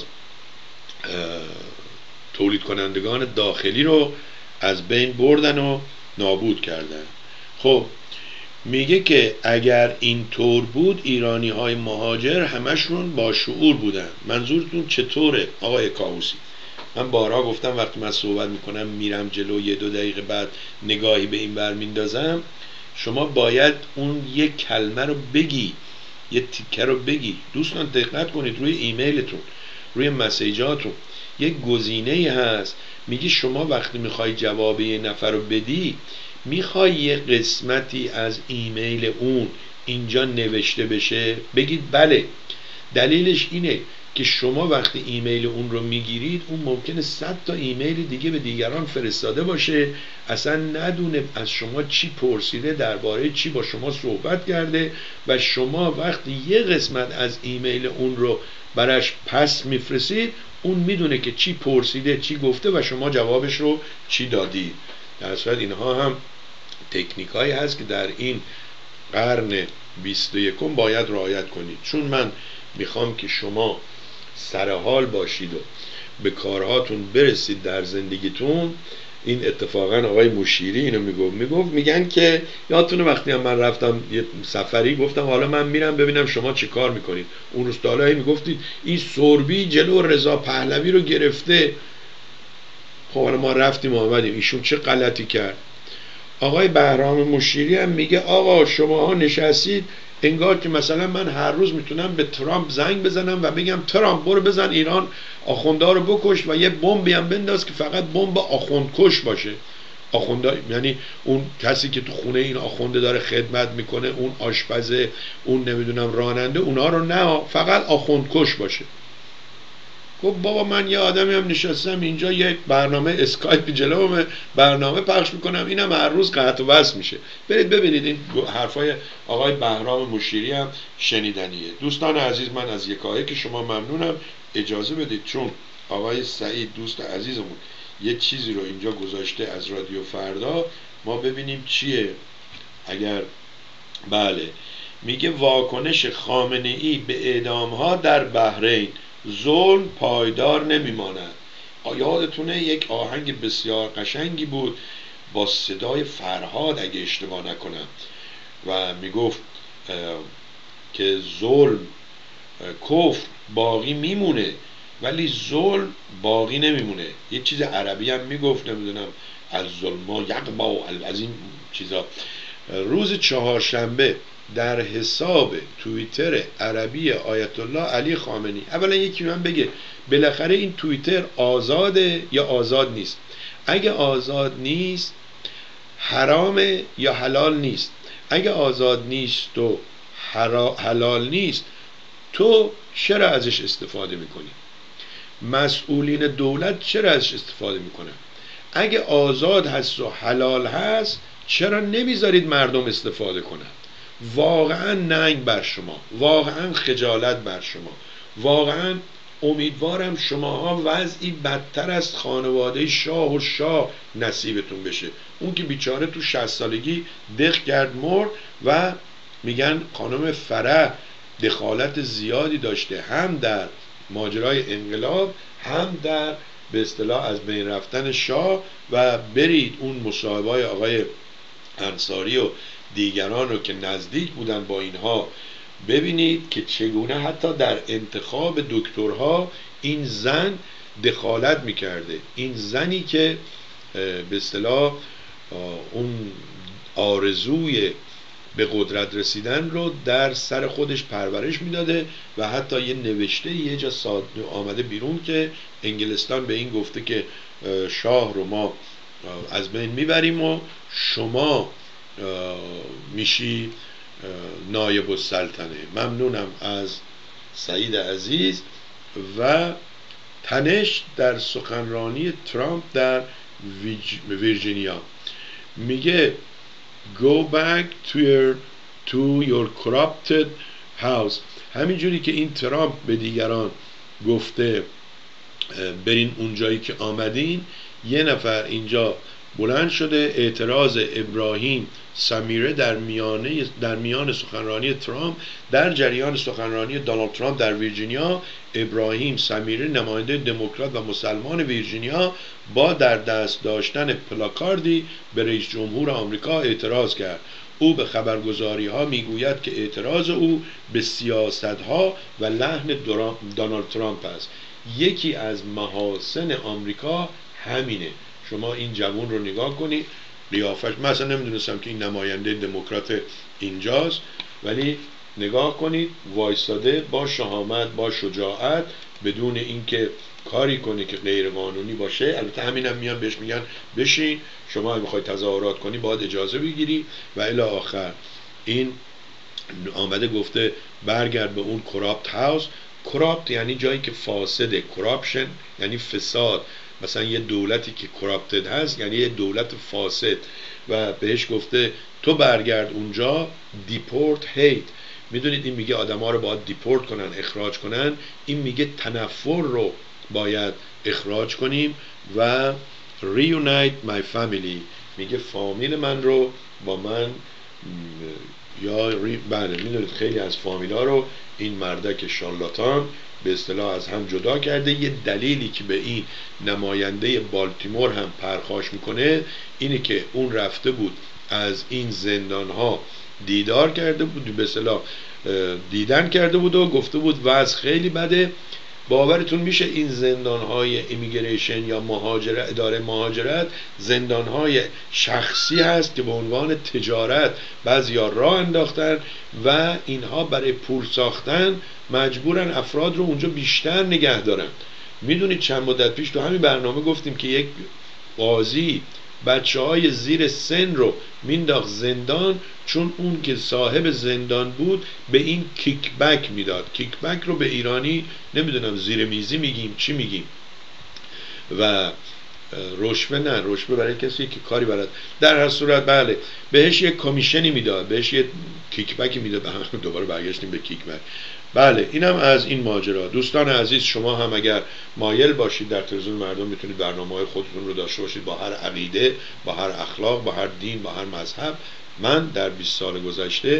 تولید کنندگان داخلی رو از بین بردن و نابود کردن. خب میگه که اگر این طور بود ایرانی های مهاجر همشون با شعور بودن. منظورتون چطوره آقای کاووسی؟ من بارها گفتم وقتی من صحبت میکنم میرم جلو یه دو دقیقه بعد نگاهی به این بر میندازم، شما باید اون یک کلمه رو بگی، یه تیکه رو بگی. دوستان دقت کنید روی ایمیلتون، روی مسیجاتون یک گزینه‌ای هست میگی شما وقتی میخوای جواب یه نفر رو بدی میخوای یه قسمتی از ایمیل اون اینجا نوشته بشه، بگید بله. دلیلش اینه که شما وقتی ایمیل اون رو میگیرید اون ممکنه صد تا ایمیل دیگه به دیگران فرستاده باشه، اصلا ندونه از شما چی پرسیده، درباره چی با شما صحبت کرده، و شما وقتی یه قسمت از ایمیل اون رو براش پس میفرستید اون میدونه که چی پرسیده، چی گفته و شما جوابش رو چی دادید. در صورت اینها هم تکنیکایی هست که در این قرن بیست و یکم باید رعایت کنید. چون من میخوام که شما سرحال باشید و به کارهاتون برسید در زندگیتون. این اتفاقا آقای مشیری اینو میگفت میگفت میگن که یادتونه وقتی هم من رفتم یه سفری گفتم حالا من میرم ببینم شما چی کار میکنید. اون روز تالایی میگفتید این سربی جلو رضا پهلوی رو گرفته. خب حالا ما رفتیم آمدیم ایشون چه غلطی کرد؟ آقای بهرام مشیری هم میگه آقا شما ها نشستید انگار که مثلا من هر روز میتونم به ترامپ زنگ بزنم و بگم ترامپ برو بزن ایران آخوندا رو بکش و یه بمبی هم بنداز که فقط بمب آخوندکش باشه. آخوندا یعنی اون کسی که تو خونه این آخونده داره خدمت میکنه، اون آشپزه، اون نمیدونم راننده، اونا رو نه، فقط آخوندکش باشه. گفت بابا من یه آدمی هم نشستم اینجا یک برنامه اسکایپ جلومه برنامه پخش میکنم، اینم هر روز قطع و وصل میشه. برید ببینید این حرفای آقای بهرام مشیری هم شنیدنیه. دوستان عزیز من از یکایی که شما ممنونم. اجازه بدید چون آقای سعید دوست عزیزمون یه چیزی رو اینجا گذاشته از رادیو فردا، ما ببینیم چیه. اگر بله میگه واکنش خامنه ای به اعدام ها در بحرین: ظلم پایدار نمیماند. یادتونه یک آهنگ بسیار قشنگی بود با صدای فرهاد اگه اشتباه نکنم و میگفت که ظلم کفر باقی میمونه ولی ظلم باقی نمیمونه. یه چیز عربی هم میگفت، نمیدونم از ظلم یقبا، از این چیزا. روز چهارشنبه در حساب توییتر عربی آیت الله علی خامنه‌ای، اولا یکی من بگه بالاخره این توییتر آزاده یا آزاد نیست؟ اگه آزاد نیست حرامه یا حلال نیست؟ اگه آزاد نیست و حلال نیست تو چرا ازش استفاده میکنی؟ مسئولین دولت چرا ازش استفاده میکنن؟ اگه آزاد هست و حلال هست چرا نمیذارید مردم استفاده کنن؟ واقعا ننگ بر شما، واقعا خجالت بر شما. واقعا امیدوارم شماها وضعی بدتر از خانواده شاه و شاه نصیبتون بشه. اون که بیچاره تو شصت سالگی دق کرد مرد و میگن خانم فرح دخالت زیادی داشته هم در ماجرای انقلاب هم در به اصطلاح از بین رفتن شاه. و برید اون مصاحبه‌های آقای انصاری و دیگران رو که نزدیک بودن با اینها ببینید که چگونه حتی در انتخاب دکترها این زن دخالت میکرده. این زنی که به اصطلاح اون آرزوی به قدرت رسیدن رو در سر خودش پرورش میداده و حتی یه نوشته یه جا آمده بیرون که انگلستان به این گفته که شاه رو ما از بین میبریم و شما میشی نایب السلطنه. ممنونم از سعید عزیز. و تنش در سخنرانی ترامپ در ویرجینیا میگه go back to your, to your corrupted house. همینجوری که این ترامپ به دیگران گفته برین اونجایی که آمدین، یه نفر اینجا بلند شده اعتراض ابراهیم سمیره در میانه در میان سخنرانی ترامپ در جریان سخنرانی دونالد ترامپ در ویرجینیا. ابراهیم سمیره نماینده دموکرات و مسلمان ویرجینیا با در دست داشتن پلاکاردی به رئیس جمهور آمریکا اعتراض کرد. او به خبرگزاری ها میگوید که اعتراض او به سیاست ها و لحن دونالد ترامپ است. یکی از محاسن آمریکا همینه. شما این جوان رو نگاه کنید، قیافش، من اصلا نمیدونستم که این نماینده دموکرات اینجاست، ولی نگاه کنید وایستاده با شهامت با شجاعت بدون اینکه کاری کنه که غیر قانونی باشه. البته همین هم میان بهش میگن بشین شما اگه بخوای تظاهرات کنی باید اجازه بگیری و الی آخر. این آمده گفته برگرد به اون کراپت هاوس. کراپت یعنی جایی که فاسده، کراپشن یعنی فساد. مثلا یه دولتی که کراپتد هست یعنی یه دولت فاسد و بهش گفته تو برگرد اونجا. دیپورت هیت، میدونید این میگه آدم ها رو باید دیپورت کنن، اخراج کنن. این میگه تنفر رو باید اخراج کنیم. و reunite my family، میگه فامیل من رو با من یا ری... بله میدونید خیلی از فامیل ها رو این مردک شارلاتان به اصطلاح از هم جدا کرده. یه دلیلی که به این نماینده بالتیمور هم پرخاش میکنه اینه که اون رفته بود از این زندان ها دیدار کرده بود، به اصطلاح دیدن کرده بود و گفته بود وضع خیلی بده. باورتون میشه این زندانهای ایمیگریشن یا مهاجرت، اداره مهاجرت، زندانهای شخصی هست که به عنوان تجارت بعضیا راه انداختن و اینها برای پول ساختن مجبورن افراد رو اونجا بیشتر نگه دارن. میدونید چند مدت پیش تو همین برنامه گفتیم که یک قاضی بچه های زیر سن رو مینداخت زندان چون اون که صاحب زندان بود به این کیک بک میداد. کیک بک رو به ایرانی نمیدونم زیر میزی میگیم چی میگیم، و رشوه نه، رشوه برای کسی که کاری بلد. در هر صورت بله بهش یک کمیشنی میداد، بهش یک کیک بکی میداد. دوباره برگشتیم به کیک بک. بله اینم از این ماجرا. دوستان عزیز شما هم اگر مایل باشید در تلویزیون مردم میتونید برنامه‌های خودتون رو داشته باشید با هر عقیده، با هر اخلاق، با هر دین، با هر مذهب. من در بیست سال گذشته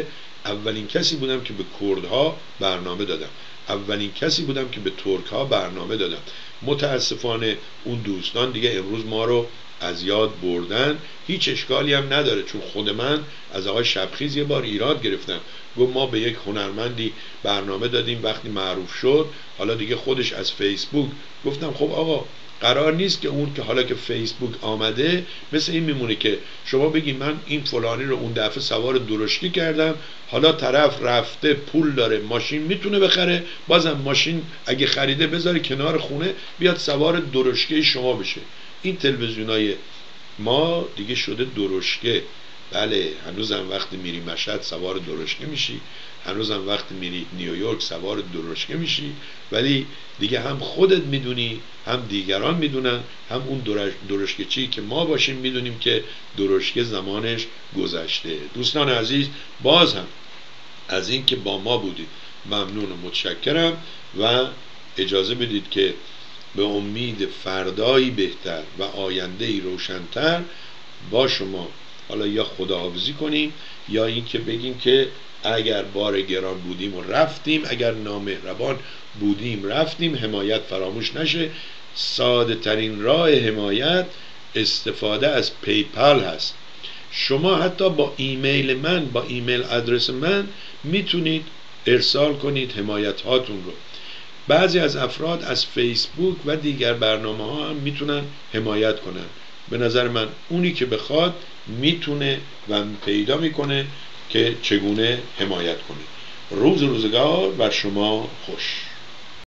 اولین کسی بودم که به کردها برنامه دادم، اولین کسی بودم که به ترک ها برنامه دادم. متاسفانه اون دوستان دیگه امروز ما رو از یاد بردن. هیچ اشکالی هم نداره، چون خود من از آقای شبخیز یه بار ایراد گرفتم، گفت ما به یک هنرمندی برنامه دادیم، وقتی معروف شد حالا دیگه خودش از فیسبوک. گفتم خب آقا قرار نیست که اون که حالا که فیسبوک آمده مثل این میمونه که شما بگی من این فلانی رو اون دفعه سوار درشتی کردم، حالا طرف رفته پول داره ماشین میتونه بخره، بازم ماشین اگه خریده بذاره کنار خونه بیاد سوار درشکه شما بشه. این تلویزیونای ما دیگه شده درشکه. بله هنوزم وقتی میری مشهد سوار درشکه میشی، هنوزم وقتی میری نیویورک سوار درشکه میشی، ولی دیگه هم خودت میدونی هم دیگران میدونن، هم اون درشکه چی که ما باشیم میدونیم که درشکه زمانش گذشته. دوستان عزیز باز هم از این که با ما بودید ممنون و متشکرم و اجازه بدید که به امید فردایی بهتر و آینده‌ای روشن‌تر با شما حالا یا خداحافظی کنیم یا این که بگیم که اگر بار گران بودیم و رفتیم، اگر نامهربان بودیم رفتیم. حمایت فراموش نشه. ساده ترین راه حمایت استفاده از پیپال هست. شما حتی با ایمیل من، با ایمیل آدرس من میتونید ارسال کنید حمایت هاتون رو. بعضی از افراد از فیسبوک و دیگر برنامه ها هم میتونن حمایت کنن. به نظر من اونی که بخواد میتونه و پیدا میکنه که چگونه حمایت کنه. روز روزگار بر شما خوش.